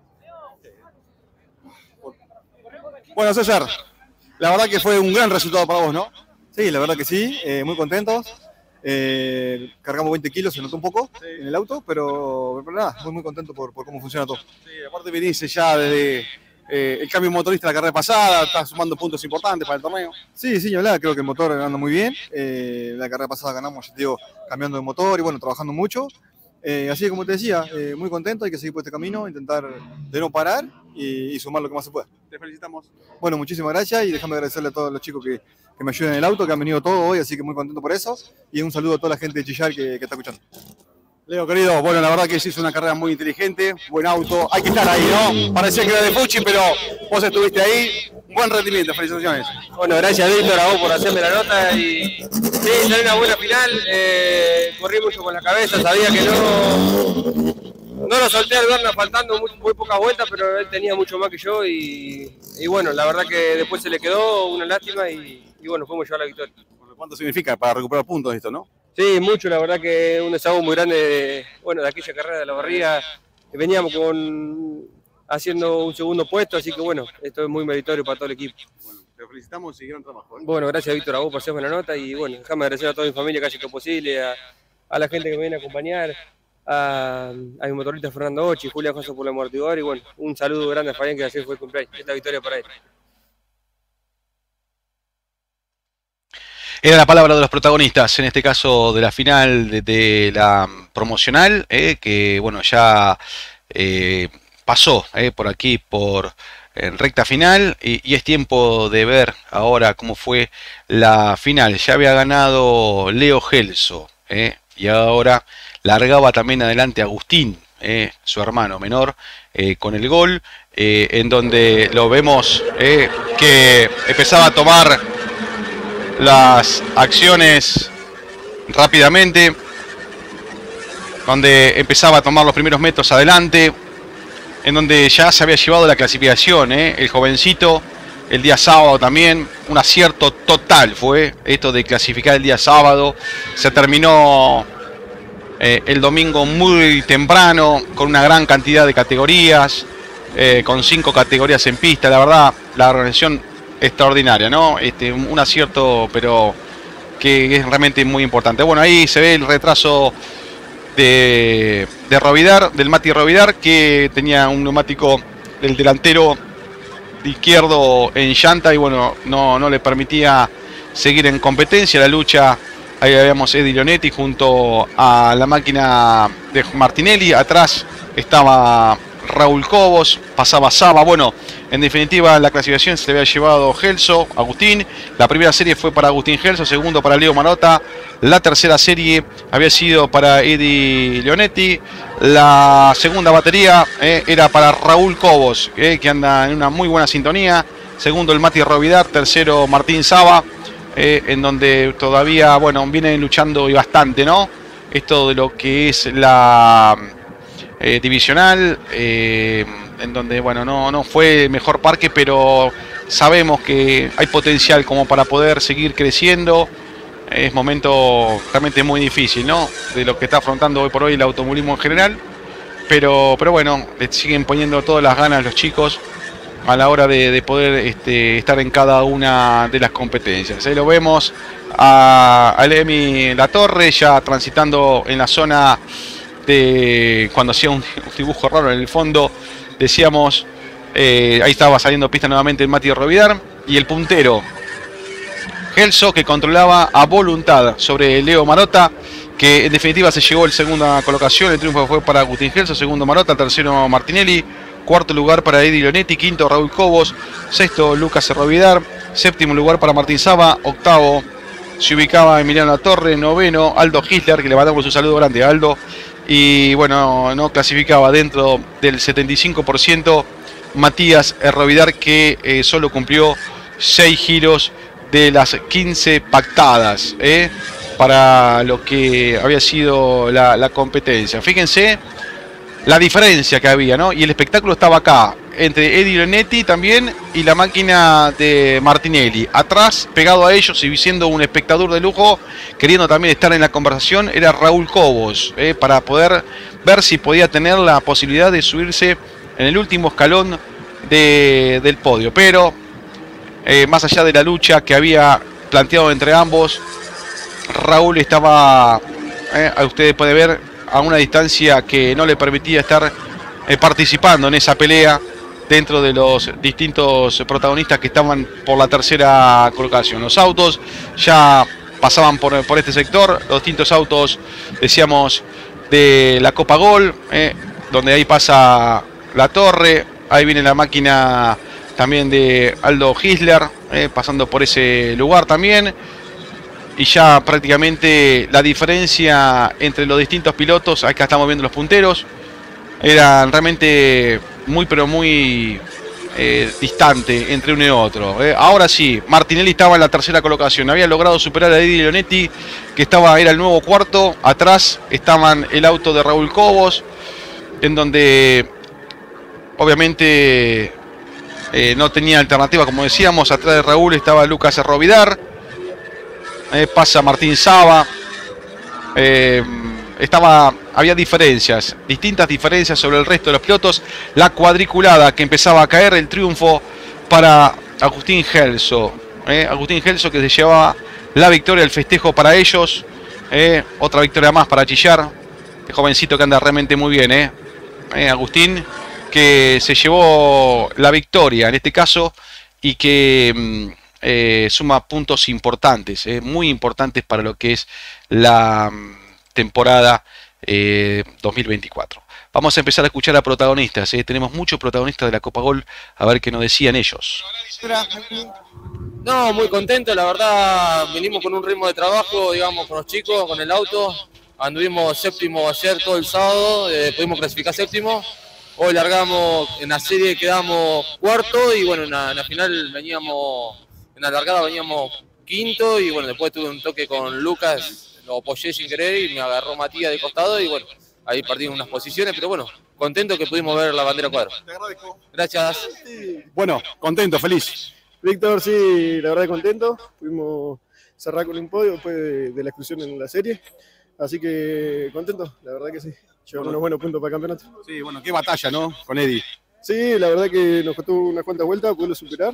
E: Bueno, César, la verdad que fue un gran resultado para vos, ¿no?
H: Sí, la verdad que sí, muy contentos. Cargamos 20 kilos, se notó un poco en el auto, pero nada, muy contento por cómo funciona todo.
E: Sí, aparte viniste ya desde el cambio motorista de la carrera pasada, estás sumando puntos importantes para el torneo.
H: Sí, la verdad, creo que el motor anda muy bien. La carrera pasada ganamos, digo, cambiando de motor y bueno, trabajando mucho. Así que como te decía, muy contento, hay que seguir por este camino, intentar de no parar y sumar lo que más se pueda.
E: Te felicitamos.
H: Bueno, muchísimas gracias y déjame agradecerle a todos los chicos que me ayudan en el auto, que han venido todos hoy, así que muy contento por eso. Y un saludo a toda la gente de Chillar que está escuchando.
E: Leo, querido, bueno, la verdad que sí, es una carrera muy inteligente, buen auto, hay que estar ahí, ¿no? Parecía que era de Fuchi, pero vos estuviste ahí, buen rendimiento, felicitaciones.
F: Bueno, gracias Víctor a vos por hacerme la nota y sí, salió una buena final, corrí mucho con la cabeza, sabía que no lo solté al Berna faltando muy pocas vueltas, pero él tenía mucho más que yo y bueno, la verdad que después se le quedó una lástima y bueno, fuimos llevar la victoria.
E: ¿Cuánto significa para recuperar puntos esto, no?
F: Sí, mucho, la verdad que un desahogo muy grande de aquella carrera de la Barriga. Veníamos haciendo un segundo puesto, así que bueno, esto es muy meritorio para todo el equipo.
E: Bueno, te felicitamos y gran trabajo.
F: Bueno, gracias Víctor a vos por hacerme la nota y bueno, déjame agradecer a toda mi familia que hace lo posible, a la gente que me viene a acompañar, a mi motorista Fernando Ochi, Julián José por el amortiguador y bueno, un saludo grande a Fabián que ayer fue el cumpleaños. Esta victoria para él.
A: Era la palabra de los protagonistas, en este caso de la final de la promocional, que bueno, ya pasó por aquí, por recta final, y es tiempo de ver ahora cómo fue la final. Ya había ganado Leo Gelso, y ahora largaba también adelante Agustín, su hermano menor, con el gol, en donde lo vemos que empezaba a tomar las acciones rápidamente, donde empezaba a tomar los primeros metros adelante, en donde ya se había llevado la clasificación, el jovencito, el día sábado también, un acierto total fue esto de clasificar el día sábado. Se terminó el domingo muy temprano, con una gran cantidad de categorías, con 5 categorías en pista. La verdad, la organización extraordinaria, ¿no? Un acierto, pero que es realmente muy importante. Bueno, ahí se ve el retraso de Rovidar, del Mati Rovidar, que tenía un neumático del delantero izquierdo en llanta y bueno, no le permitía seguir en competencia. La lucha, ahí habíamos Eddie Leonetti junto a la máquina de Martinelli, atrás estaba Raúl Cobos, pasaba Saba. Bueno, En definitiva, la clasificación se le había llevado Gelso, Agustín. La primera serie fue para Agustín Gelso, segundo para Leo Marota. La tercera serie había sido para Eddie Leonetti. La segunda batería era para Raúl Cobos, que anda en una muy buena sintonía. Segundo el Mati Rovidar, tercero Martín Saba, en donde todavía, bueno, vienen luchando y bastante, ¿no? Esto de lo que es la divisional, en donde, bueno, no fue el mejor parque, pero sabemos que hay potencial como para poder seguir creciendo. Es momento realmente muy difícil, ¿no? De lo que está afrontando hoy por hoy el automovilismo en general. Pero bueno, le siguen poniendo todas las ganas los chicos a la hora de poder estar en cada una de las competencias. Ahí lo vemos a Emi Latorre ya transitando en la zona de cuando hacía un dibujo raro en el fondo. Decíamos, ahí estaba saliendo pista nuevamente el Mati Rovidar y el puntero Gelso, que controlaba a voluntad sobre Leo Marota, que en definitiva se llevó el segunda colocación. El triunfo fue para Agustín Gelso, segundo Marota, tercero Martinelli, cuarto lugar para Eddie Leonetti, quinto Raúl Cobos, sexto Lucas Rovidar, séptimo lugar para Martín Saba, octavo se ubicaba Emiliano Latorre, noveno Aldo Gisler, que le mandamos un saludo grande a Aldo, y bueno, no clasificaba dentro del 75% Matías Rovidar, que solo cumplió 6 giros de las 15 pactadas para lo que había sido la competencia. Fíjense la diferencia que había, ¿no? Y el espectáculo estaba acá, entre Eddie Leonetti también y la máquina de Martinelli. Atrás, pegado a ellos y siendo un espectador de lujo, queriendo también estar en la conversación, era Raúl Cobos, para poder ver si podía tener la posibilidad de subirse en el último escalón del podio. Pero más allá de la lucha que había planteado entre ambos, Raúl estaba, ustedes pueden ver, a una distancia que no le permitía estar participando en esa pelea dentro de los distintos protagonistas que estaban por la tercera colocación. Los autos ya pasaban por este sector, los distintos autos, decíamos, de la Copa Gol, donde ahí pasa la torre, ahí viene la máquina también de Aldo Gisler, pasando por ese lugar también. Y ya prácticamente la diferencia entre los distintos pilotos, acá estamos viendo los punteros, eran realmente muy pero muy distante entre uno y otro. Ahora sí, Martinelli estaba en la tercera colocación, había logrado superar a Eddie Leonetti, que era el nuevo cuarto. Atrás estaban el auto de Raúl Cobos, en donde obviamente no tenía alternativa, como decíamos. Atrás de Raúl estaba Lucas Rovidar, pasa Martín Saba, había diferencias, distintas diferencias sobre el resto de los pilotos. La cuadriculada que empezaba a caer, el triunfo para Agustín Gelso, Agustín Gelso, que se llevaba la victoria, el festejo para ellos, otra victoria más para Chillar, el jovencito que anda realmente muy bien, Agustín, que se llevó la victoria en este caso y que suma puntos importantes, muy importantes para lo que es la temporada 2024. Vamos a empezar a escuchar a protagonistas. Tenemos muchos protagonistas de la Copa Gol, a ver qué nos decían ellos.
F: No, muy contento, la verdad. Vinimos con un ritmo de trabajo, digamos, con los chicos, con el auto. Anduvimos séptimo ayer todo el sábado, pudimos clasificar séptimo. Hoy largamos en la serie, quedamos cuarto y bueno, en la final veníamos, en la largada veníamos quinto y bueno, después tuve un toque con Lucas, lo apoyé sin querer y me agarró Matías de costado y bueno, ahí perdimos unas posiciones, pero bueno, contento que pudimos ver la bandera cuadro.
E: Te agradezco.
F: Gracias.
E: Bueno, contento, feliz.
I: Víctor, sí, la verdad contento. Pudimos cerrar con un podio después de la exclusión en la serie. Así que contento, la verdad que sí. Llevamos unos buenos puntos para el campeonato.
E: Sí, bueno, qué batalla, ¿no? Con Eddie.
I: Sí, la verdad que nos costó unas cuantas vueltas poderlo superar.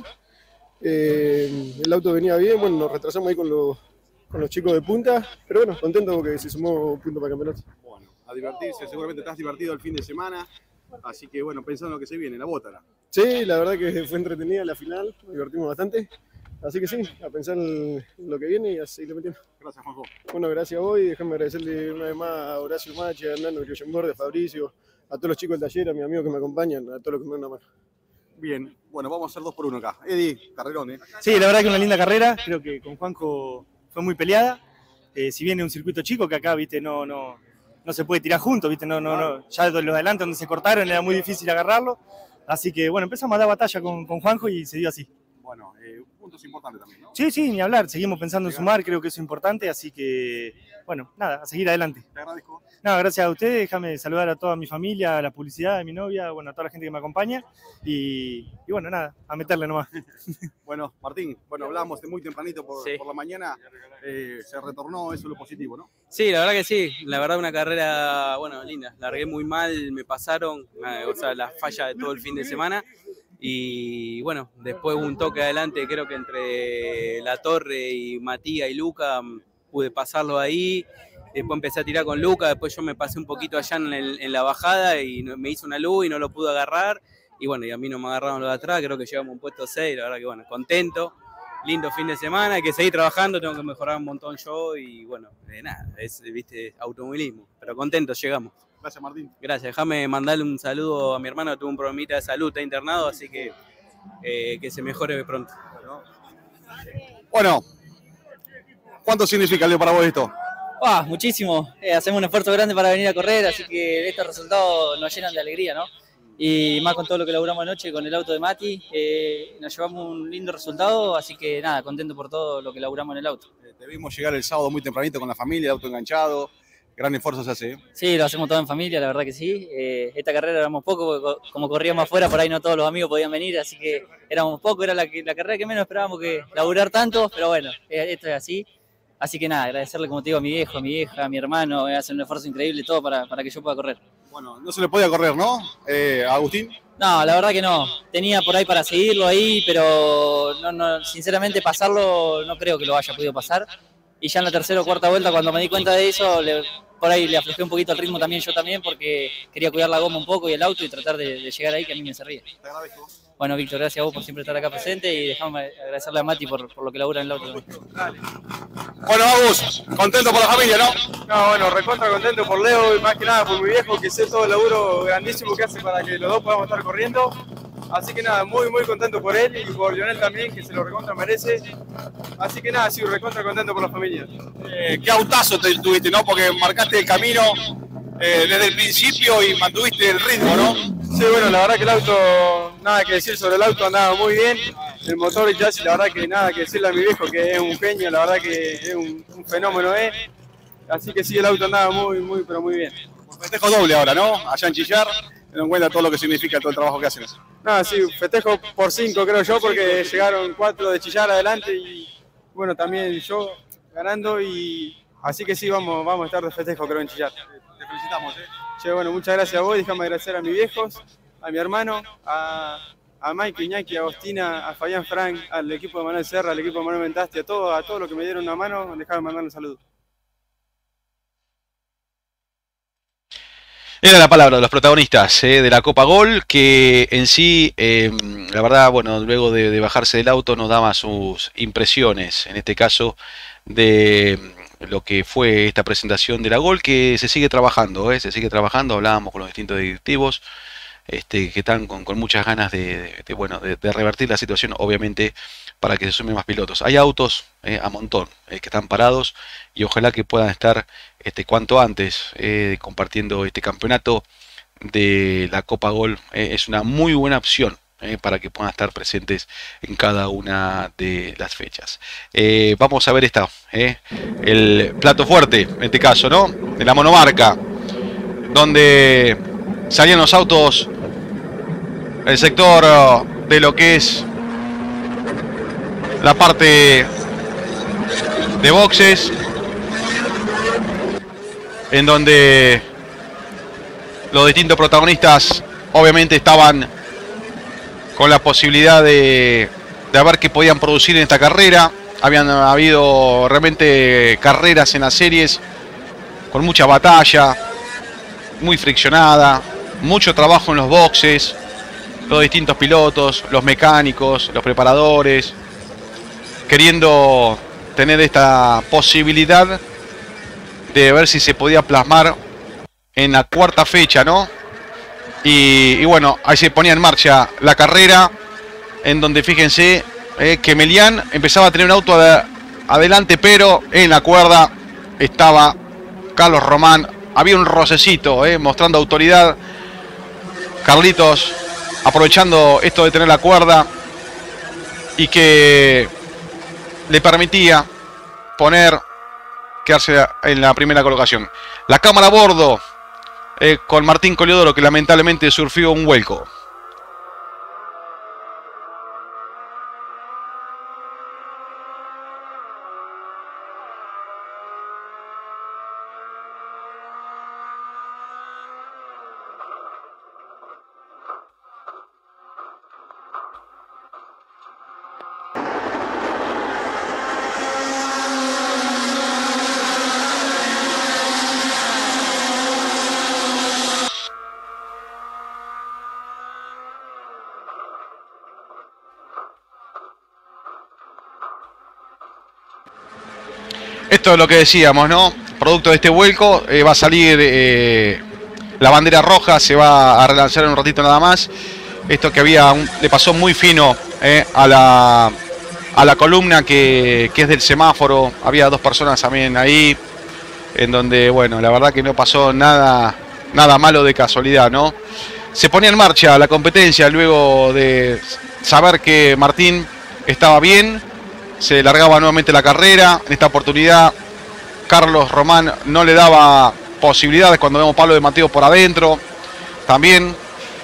I: El auto venía bien, bueno, nos retrasamos ahí con los chicos de punta. Pero bueno, contento porque se sumó un punto para el campeonato.
E: Bueno, a divertirse, seguramente estás divertido el fin de semana. Así que bueno, pensando en lo que se viene, la bótala.
I: Sí, la verdad que fue entretenida la final, nos divertimos bastante. Así que sí, a pensar en lo que viene y a seguirle metiendo.
E: Gracias, Juanjo.
I: Bueno, gracias a vos y déjame agradecerle una vez más a Horacio Machi, a Hernando Criollenborde, a Fabricio, a todos los chicos del taller, a mis amigos que me acompañan, a todos los que me dan una mano.
E: Bien, bueno, vamos a hacer 2 por 1 acá. Eddie, carrerón, ¿eh?
G: Sí, la verdad que una linda carrera, creo que con Juanjo fue muy peleada. Si bien es un circuito chico, que acá, viste, no se puede tirar juntos, viste, ya los adelantos donde se cortaron era muy difícil agarrarlo. Así que bueno, empezamos a dar batalla con Juanjo y se dio así.
E: Bueno, puntos importantes también, ¿no?
G: Sí, ni hablar, seguimos pensando en sumar, creo que eso es importante, así que bueno, nada, a seguir adelante.
E: Te agradezco.
G: No, gracias a ustedes, déjame saludar a toda mi familia, a la publicidad, a mi novia, bueno, a toda la gente que me acompaña y bueno, nada, a meterle nomás.
E: Bueno, Martín, bueno, hablamos de muy tempranito por la mañana, se retornó, eso es lo positivo, ¿no?
J: Sí, la verdad que sí, la verdad una carrera, bueno, linda, largué muy mal, me pasaron, o sea, la falla de todo el fin de semana y bueno, después hubo un toque adelante, creo que entre La Torre y Matías y Luca, pude pasarlo ahí. Después empecé a tirar con Luca, después yo me pasé un poquito allá en la bajada y me hizo una luz y no lo pude agarrar. Y bueno, y a mí no me agarraron los de atrás, creo que llegamos a un puesto 6, la verdad que bueno, contento. Lindo fin de semana, hay que seguir trabajando, tengo que mejorar un montón yo y bueno, nada, es, viste, automovilismo. Pero contento, llegamos.
E: Gracias, Martín.
J: Gracias, déjame mandarle un saludo a mi hermano, tuvo un problemita de salud, está internado, así que se mejore pronto.
E: Bueno, ¿cuánto significa, Leo, para vos esto?
K: Muchísimo, hacemos un esfuerzo grande para venir a correr, así que estos resultados nos llenan de alegría, ¿no? Y más con todo lo que logramos anoche con el auto de Mati, nos llevamos un lindo resultado, así que nada, contento por todo lo que logramos en el auto.
E: Te vimos llegar el sábado muy tempranito con la familia, el auto enganchado, gran esfuerzo se hace, ¿eh?
K: Sí, lo hacemos todo en familia, la verdad que sí. Esta carrera éramos pocos, porque como corríamos afuera, por ahí no todos los amigos podían venir, así que éramos pocos, era la carrera que menos esperábamos que laburar tanto, pero bueno, esto es así. Así que nada, agradecerle, como te digo, a mi viejo, a mi vieja, a mi hermano, hacen un esfuerzo increíble todo para que yo pueda correr.
E: Bueno, no se le podía correr, ¿no? Agustín.
K: No, la verdad que no. Tenía por ahí para seguirlo ahí, pero sinceramente pasarlo no creo que lo haya podido pasar. Y ya en la tercera o cuarta vuelta, cuando me di cuenta de eso, por ahí le aflojé un poquito el ritmo también yo también, porque quería cuidar la goma un poco y el auto y tratar de llegar ahí, que a mí me servía.
E: Te agradezco.
K: Bueno, Víctor, gracias a vos por siempre estar acá presente y dejame agradecerle a Mati por lo que labura en el auto.
E: Bueno, Agus, contento por la familia, ¿no?
F: No, bueno, recontra contento por Leo y más que nada por mi viejo, que sé todo el laburo grandísimo que hace para que los dos podamos estar corriendo. Así que nada, muy contento por él y por Lionel también, que se lo recontra merece. Así que nada, sí, recontra contento por la familia.
E: Qué autazo te tuviste, ¿no? Porque marcaste el camino desde el principio y mantuviste el ritmo, ¿no?
F: Sí, bueno, la verdad que el auto, nada que decir sobre el auto, andaba muy bien. El motor y chasis, la verdad que nada que decirle a mi viejo, que es un genio, la verdad que es un fenómeno, ¿eh? Así que sí, el auto andaba pero muy bien.
E: Festejo doble ahora, ¿no? Allá en Chillar, teniendo en cuenta todo lo que significa todo el trabajo que hacen.
F: Nada, sí, festejo por 5 creo yo, porque llegaron 4 de Chillar adelante y bueno, también yo ganando y así que sí, vamos a estar de festejo creo en Chillar.
E: Te felicitamos, ¿eh?
F: Che, bueno, muchas gracias a vos, déjame agradecer a mis viejos, a mi hermano, a Mike, Iñaki, a Agostina, a Fabián Frank, al equipo de Manuel Serra, al equipo de Manuel Mentasti, a todos los que me dieron una mano, déjame mandarle un saludo.
A: Era la palabra de los protagonistas de la Copa Gol, que en sí, la verdad, bueno, luego de bajarse del auto nos daba sus impresiones, en este caso, de lo que fue esta presentación de la Gol, que se sigue trabajando, hablábamos con los distintos directivos, que están con muchas ganas de revertir la situación, obviamente, para que se sumen más pilotos. Hay autos a montón que están parados y ojalá que puedan estar cuanto antes compartiendo este campeonato de la Copa Gol. Es una muy buena opción para que puedan estar presentes en cada una de las fechas. Vamos a ver el plato fuerte, en este caso, ¿no? De la monomarca, donde salían los autos, el sector de lo que es la parte de boxes, en donde los distintos protagonistas obviamente estaban con la posibilidad de ver qué podían producir en esta carrera. Habían habido realmente carreras en las series con mucha batalla, muy friccionada, mucho trabajo en los boxes, los distintos pilotos, los mecánicos, los preparadores, queriendo tener esta posibilidad de ver si se podía plasmar en la cuarta fecha, ¿no? Y bueno, ahí se ponía en marcha la carrera, en donde fíjense que Melián empezaba a tener un auto adelante, pero en la cuerda estaba Carlos Román. Había un rocecito, mostrando autoridad. Carlitos aprovechando esto de tener la cuerda y que le permitía quedarse en la primera colocación. La cámara a bordo con Martín Coliodoro, que lamentablemente sufrió un vuelco. Esto es lo que decíamos, ¿no? Producto de este vuelco, va a salir la bandera roja, se va a relanzar en un ratito nada más. Esto que le pasó muy fino a la columna que es del semáforo. Había 2 personas también ahí, en donde, bueno, la verdad que no pasó nada malo de casualidad, ¿no? Se ponía en marcha la competencia luego de saber que Martín estaba bien. Se largaba nuevamente la carrera. En esta oportunidad Carlos Román no le daba posibilidades cuando vemos Pablo de Mateo por adentro. También,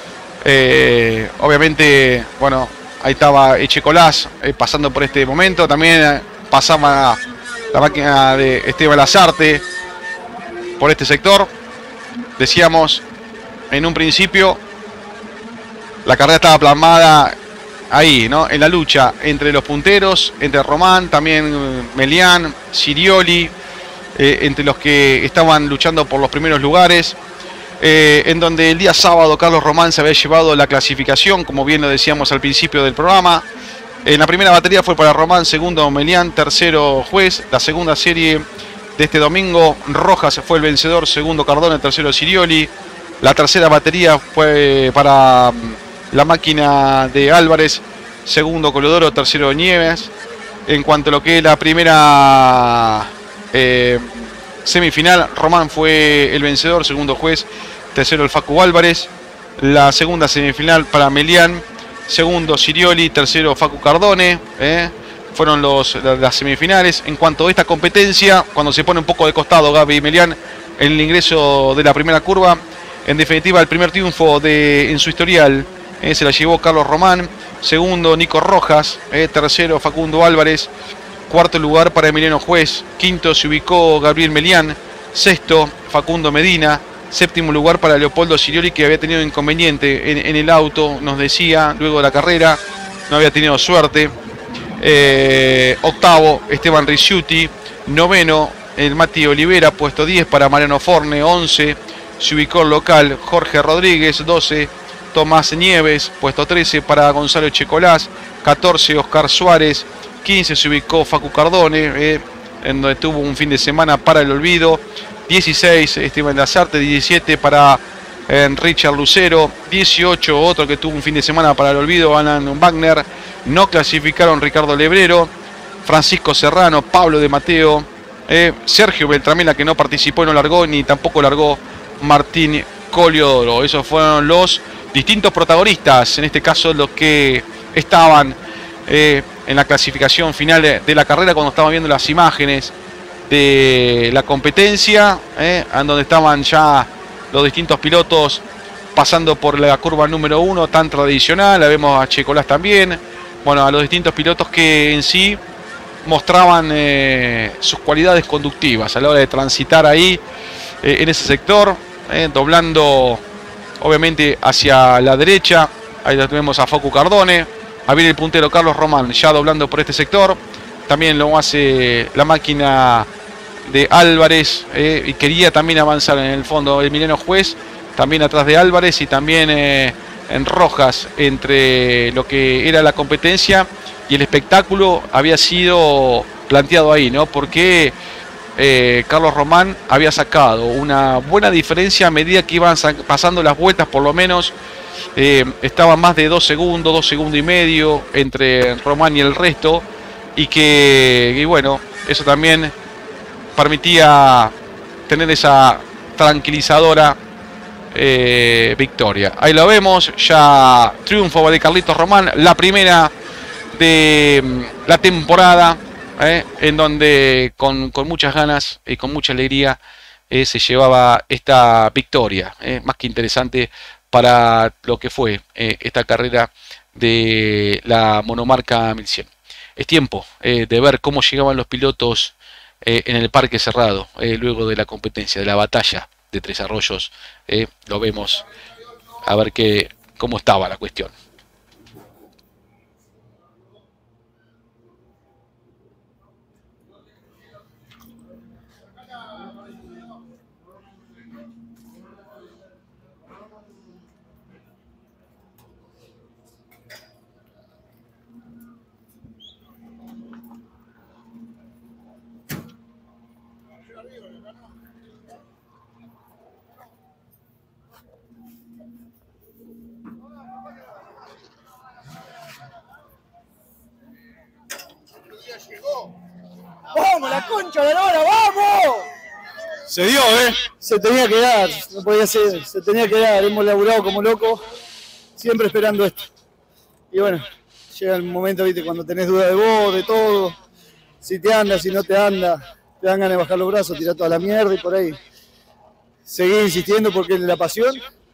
A: obviamente, bueno, ahí estaba Echecolás pasando por este momento. También pasaba la máquina de Esteban Lazarte por este sector. Decíamos en un principio, la carrera estaba plasmada ahí, ¿no? En la lucha entre los punteros, entre Román, también Melián, Sirioli, entre los que estaban luchando por los primeros lugares, en donde el día sábado Carlos Román se había llevado la clasificación, como bien lo decíamos al principio del programa. En la primera batería fue para Román, segundo Melián, tercero Juez. La segunda serie de este domingo, Rojas fue el vencedor, segundo Cardone, tercero Sirioli. La tercera batería fue para la máquina de Álvarez, segundo Coliodoro, tercero Nieves. En cuanto a lo que es la primera semifinal, Román fue el vencedor, segundo Juez, tercero el Facu Álvarez. La segunda semifinal para Melián, segundo Sirioli, tercero Facu Cardone. Fueron las semifinales. En cuanto a esta competencia, cuando se pone un poco de costado Gaby y Melián en el ingreso de la primera curva, en definitiva el primer triunfo en su historial se la llevó Carlos Román, segundo Nico Rojas, tercero Facundo Álvarez, cuarto lugar para Emiliano Juez, quinto se ubicó Gabriel Melián, sexto Facundo Medina, séptimo lugar para Leopoldo Sirioli, que había tenido inconveniente en el auto, nos decía, luego de la carrera, no había tenido suerte. Octavo Esteban Ricciuti, noveno el Mati Olivera, puesto 10 para Mariano Forne, 11 se ubicó el local Jorge Rodríguez, 12 Tomás Nieves, puesto 13 para Gonzalo Echecolás, 14 Oscar Suárez, 15 se ubicó Facu Cardone, en donde tuvo un fin de semana para el olvido, 16 Esteban Lazarte, 17 para Richard Lucero, 18 otro que tuvo un fin de semana para el olvido, Alan Wagner. No clasificaron Ricardo Lebrero, Francisco Serrano, Pablo de Mateo, Sergio Beltramela, que no participó y no largó, ni tampoco largó Martín Coliodoro. Esos fueron los distintos protagonistas, en este caso los que estaban en la clasificación final de la carrera, cuando estaban viendo las imágenes de la competencia, en donde estaban ya los distintos pilotos pasando por la curva número 1 tan tradicional. La vemos a Checolás también. Bueno, a los distintos pilotos que en sí mostraban sus cualidades conductivas a la hora de transitar ahí en ese sector, doblando obviamente hacia la derecha. Ahí lo tenemos a Facu Cardone, a ver el puntero Carlos Román ya doblando por este sector. También lo hace la máquina de Álvarez, y quería también avanzar en el fondo Emiliano Juez, también atrás de Álvarez, y también en Rojas, entre lo que era la competencia y el espectáculo había sido planteado ahí, ¿no? Porque Carlos Román había sacado una buena diferencia a medida que iban pasando las vueltas, por lo menos estaban más de 2 segundos y medio entre Román y el resto, y bueno, eso también permitía tener esa tranquilizadora victoria. Ahí lo vemos, ya triunfo de Carlitos Román, la primera de la temporada, en donde con muchas ganas y con mucha alegría se llevaba esta victoria, más que interesante para lo que fue esta carrera de la monomarca 1100. Es tiempo de ver cómo llegaban los pilotos en el parque cerrado, luego de la competencia, de la batalla de Tres Arroyos. Lo vemos, a ver cómo estaba la cuestión.
D: ¡Vamos, la concha de la hora, vamos!
E: Se dio,
D: Se tenía que dar, no podía ser, se tenía que dar. Hemos laburado como locos, siempre esperando esto. Y bueno, llega el momento, viste, cuando tenés duda de vos, de todo. Si te anda, si no te anda, te dan ganas de bajar los brazos, tirar toda la mierda y por ahí. Seguir insistiendo porque es la pasión.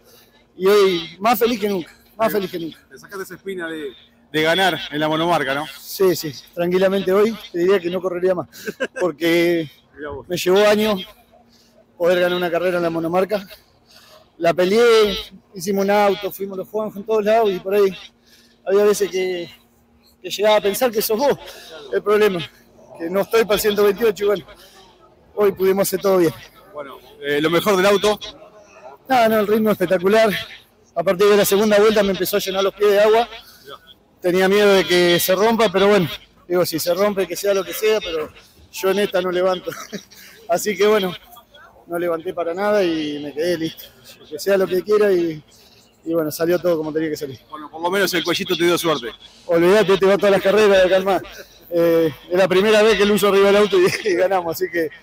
D: Y hoy, más feliz que nunca, más feliz que nunca.
E: Te sacaste esa espina de ganar en la monomarca, ¿no?
D: Sí, tranquilamente hoy te diría que no correría más, porque me llevó años poder ganar una carrera en la monomarca. La peleé, hicimos un auto, fuimos los Juanjos en todos lados y por ahí había veces que llegaba a pensar que sos vos el problema, que no estoy para el 128 y bueno, hoy pudimos hacer todo bien.
E: Bueno, lo mejor del auto.
D: No, el ritmo espectacular. A partir de la segunda vuelta me empezó a llenar los pies de agua. Tenía miedo de que se rompa, pero bueno, digo, si se rompe, que sea lo que sea, pero yo en esta no levanto. Así que bueno, no levanté para nada y me quedé listo. Que sea lo que quiera y bueno, salió todo como tenía que salir.
E: Bueno, por lo menos el cuellito te dio suerte.
D: Olvídate, te va todas las carreras de calmar. Es la primera vez que lo uso arriba del auto y ganamos, así que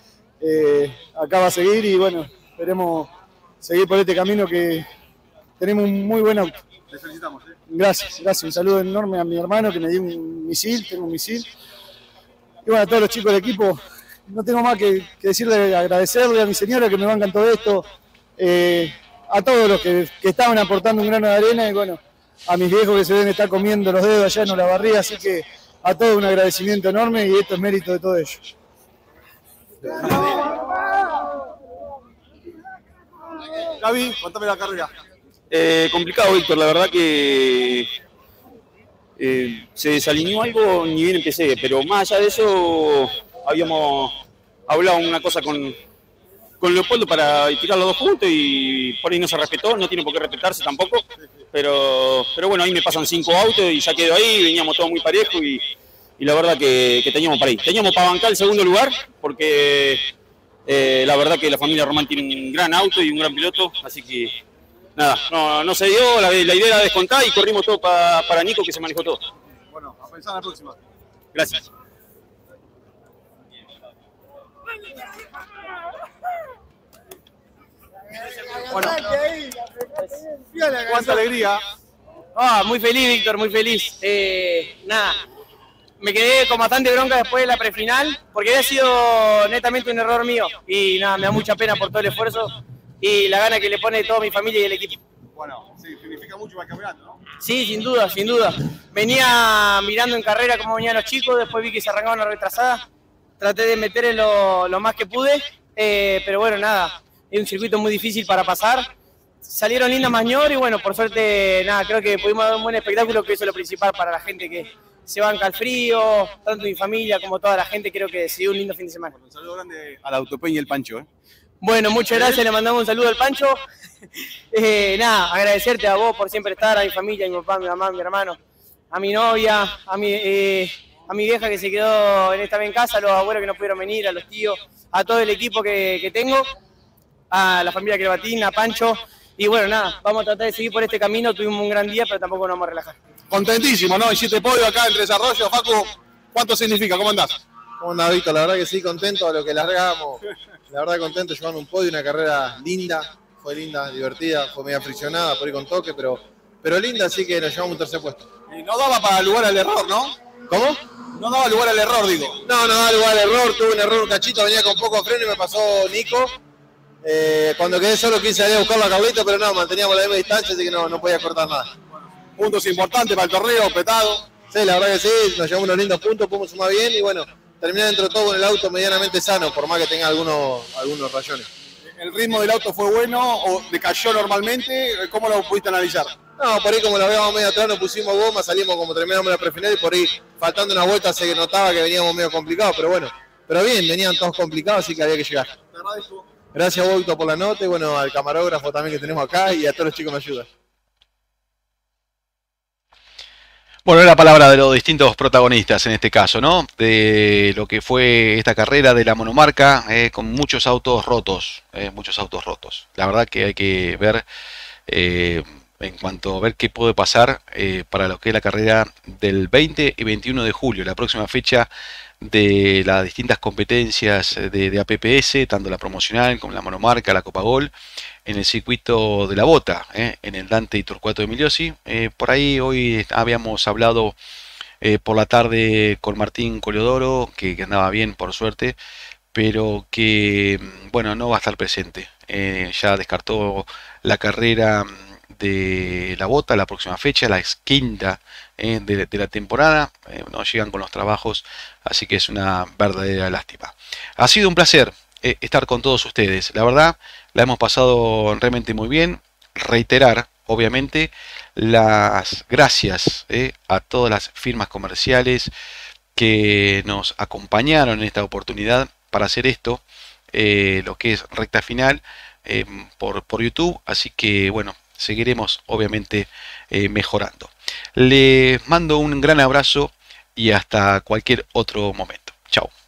D: acá va a seguir y bueno, esperemos seguir por este camino que tenemos un muy buen auto.
E: Te felicitamos.
D: Gracias. Un saludo enorme a mi hermano que me dio un misil, tengo un misil. Y bueno, a todos los chicos del equipo, no tengo más que decirle, agradecerle a mi señora que me bancan todo esto, a todos los que estaban aportando un grano de arena y bueno, a mis viejos que se deben estar comiendo los dedos allá en Olavarría, así que a todos un agradecimiento enorme y esto es mérito de todos ellos.
E: Gaby, contame la carrera.
L: Complicado, Víctor, la verdad que se desalineó algo ni bien empecé, pero más allá de eso habíamos hablado una cosa con Leopoldo para tirar los dos juntos y por ahí no se respetó, no tiene por qué respetarse tampoco, pero bueno, ahí me pasan 5 autos y ya quedo ahí, veníamos todos muy parejos y la verdad que teníamos para ahí. Teníamos para bancar el segundo lugar porque la verdad que la familia Román tiene un gran auto y un gran piloto, así que nada, no se dio, la idea era descontar y corrimos todo para Nico que se manejó todo.
E: Bueno, a pensar en la próxima.
L: Gracias.
E: Bueno, cuánta alegría.
M: Muy feliz, Víctor, muy feliz. Nada, me quedé con bastante bronca después de la prefinal, porque había sido netamente un error mío. Y nada, me da mucha pena por todo el esfuerzo y la gana que le pone toda mi familia y el equipo.
E: Bueno, sí, significa mucho para el campeonato, ¿no?
M: Sí, sin duda, sin duda. Venía mirando en carrera cómo venían los chicos, después vi que se arrancaban una retrasada. Traté de meterle lo más que pude, pero bueno, nada, es un circuito muy difícil para pasar. Salieron lindas maniobras y bueno, por suerte, nada, creo que pudimos dar un buen espectáculo, que eso es lo principal para la gente que se banca al frío, tanto mi familia como toda la gente, creo que se dio un lindo fin de semana.
E: Un saludo grande al Autopeña y el Pancho,
M: Bueno, muchas gracias, le mandamos un saludo al Pancho. Nada, agradecerte a vos por siempre estar, a mi familia, a mi papá, a mi mamá, a mi hermano, a mi novia, a a mi vieja que se quedó en esta vez en casa, a los abuelos que no pudieron venir, a los tíos, a todo el equipo que tengo, a la familia Crebatín, a Pancho. Y bueno, nada, vamos a tratar de seguir por este camino. Tuvimos un gran día, pero tampoco nos vamos a relajar.
E: Contentísimo, ¿no? Hiciste podio acá en Desarrollo. Facu, ¿cuánto significa? ¿Cómo andás?
N: ¿Cómo andás, Víctor? La verdad que sí, contento a lo que largamos. La verdad contento, llevando un podio, una carrera linda. Fue linda, divertida, fue media friccionada por ir con toque, pero linda, así que nos llevamos un tercer puesto.
E: Y no daba para lugar al error, ¿no?
N: ¿Cómo?
E: No daba lugar al error, digo.
N: No daba lugar al error, tuve un error un cachito, venía con poco freno y me pasó Nico. Cuando quedé solo quise salir a buscarlo a Carlito, pero no, manteníamos la misma distancia, así que no podía cortar nada.
E: Puntos importantes para el torneo, petado.
N: Sí, la verdad que sí, nos llevamos unos lindos puntos, pudimos sumar bien y bueno, terminé dentro de todo con el auto medianamente sano, por más que tenga algunos rayones.
E: ¿El ritmo del auto fue bueno o decayó normalmente? ¿Cómo lo pudiste analizar?
N: No, por ahí como lo veíamos medio atrás, nos pusimos goma, salimos como terminamos la prefinal y por ahí faltando una vuelta se notaba que veníamos medio complicados, pero bueno, pero bien, venían todos complicados, así que había que llegar.
E: Te agradezco.
N: Gracias a vos, Víctor, por la nota y bueno, al camarógrafo también que tenemos acá y a todos los chicos que me ayudan.
A: Bueno, es la palabra de los distintos protagonistas en este caso, ¿no? De lo que fue esta carrera de la monomarca, con muchos autos rotos, muchos autos rotos. La verdad que hay que ver, en cuanto a ver qué puede pasar para lo que es la carrera del 20 y 21 de julio, la próxima fecha de las distintas competencias de APPS, tanto la promocional como la monomarca, la Copa Gol, en el circuito de la Bota, en el Dante y Torcuato Emiliosi. Por ahí hoy habíamos hablado por la tarde con Martín Coliodoro, que andaba bien por suerte, pero que bueno, no va a estar presente. Ya descartó la carrera de la Bota, la próxima fecha, la quinta de la temporada. No llegan con los trabajos, así que es una verdadera lástima. Ha sido un placer estar con todos ustedes, la verdad la hemos pasado realmente muy bien. Reiterar obviamente las gracias a todas las firmas comerciales que nos acompañaron en esta oportunidad para hacer esto, lo que es Recta Final por YouTube, así que bueno, seguiremos obviamente mejorando. Les mando un gran abrazo y hasta cualquier otro momento. Chao.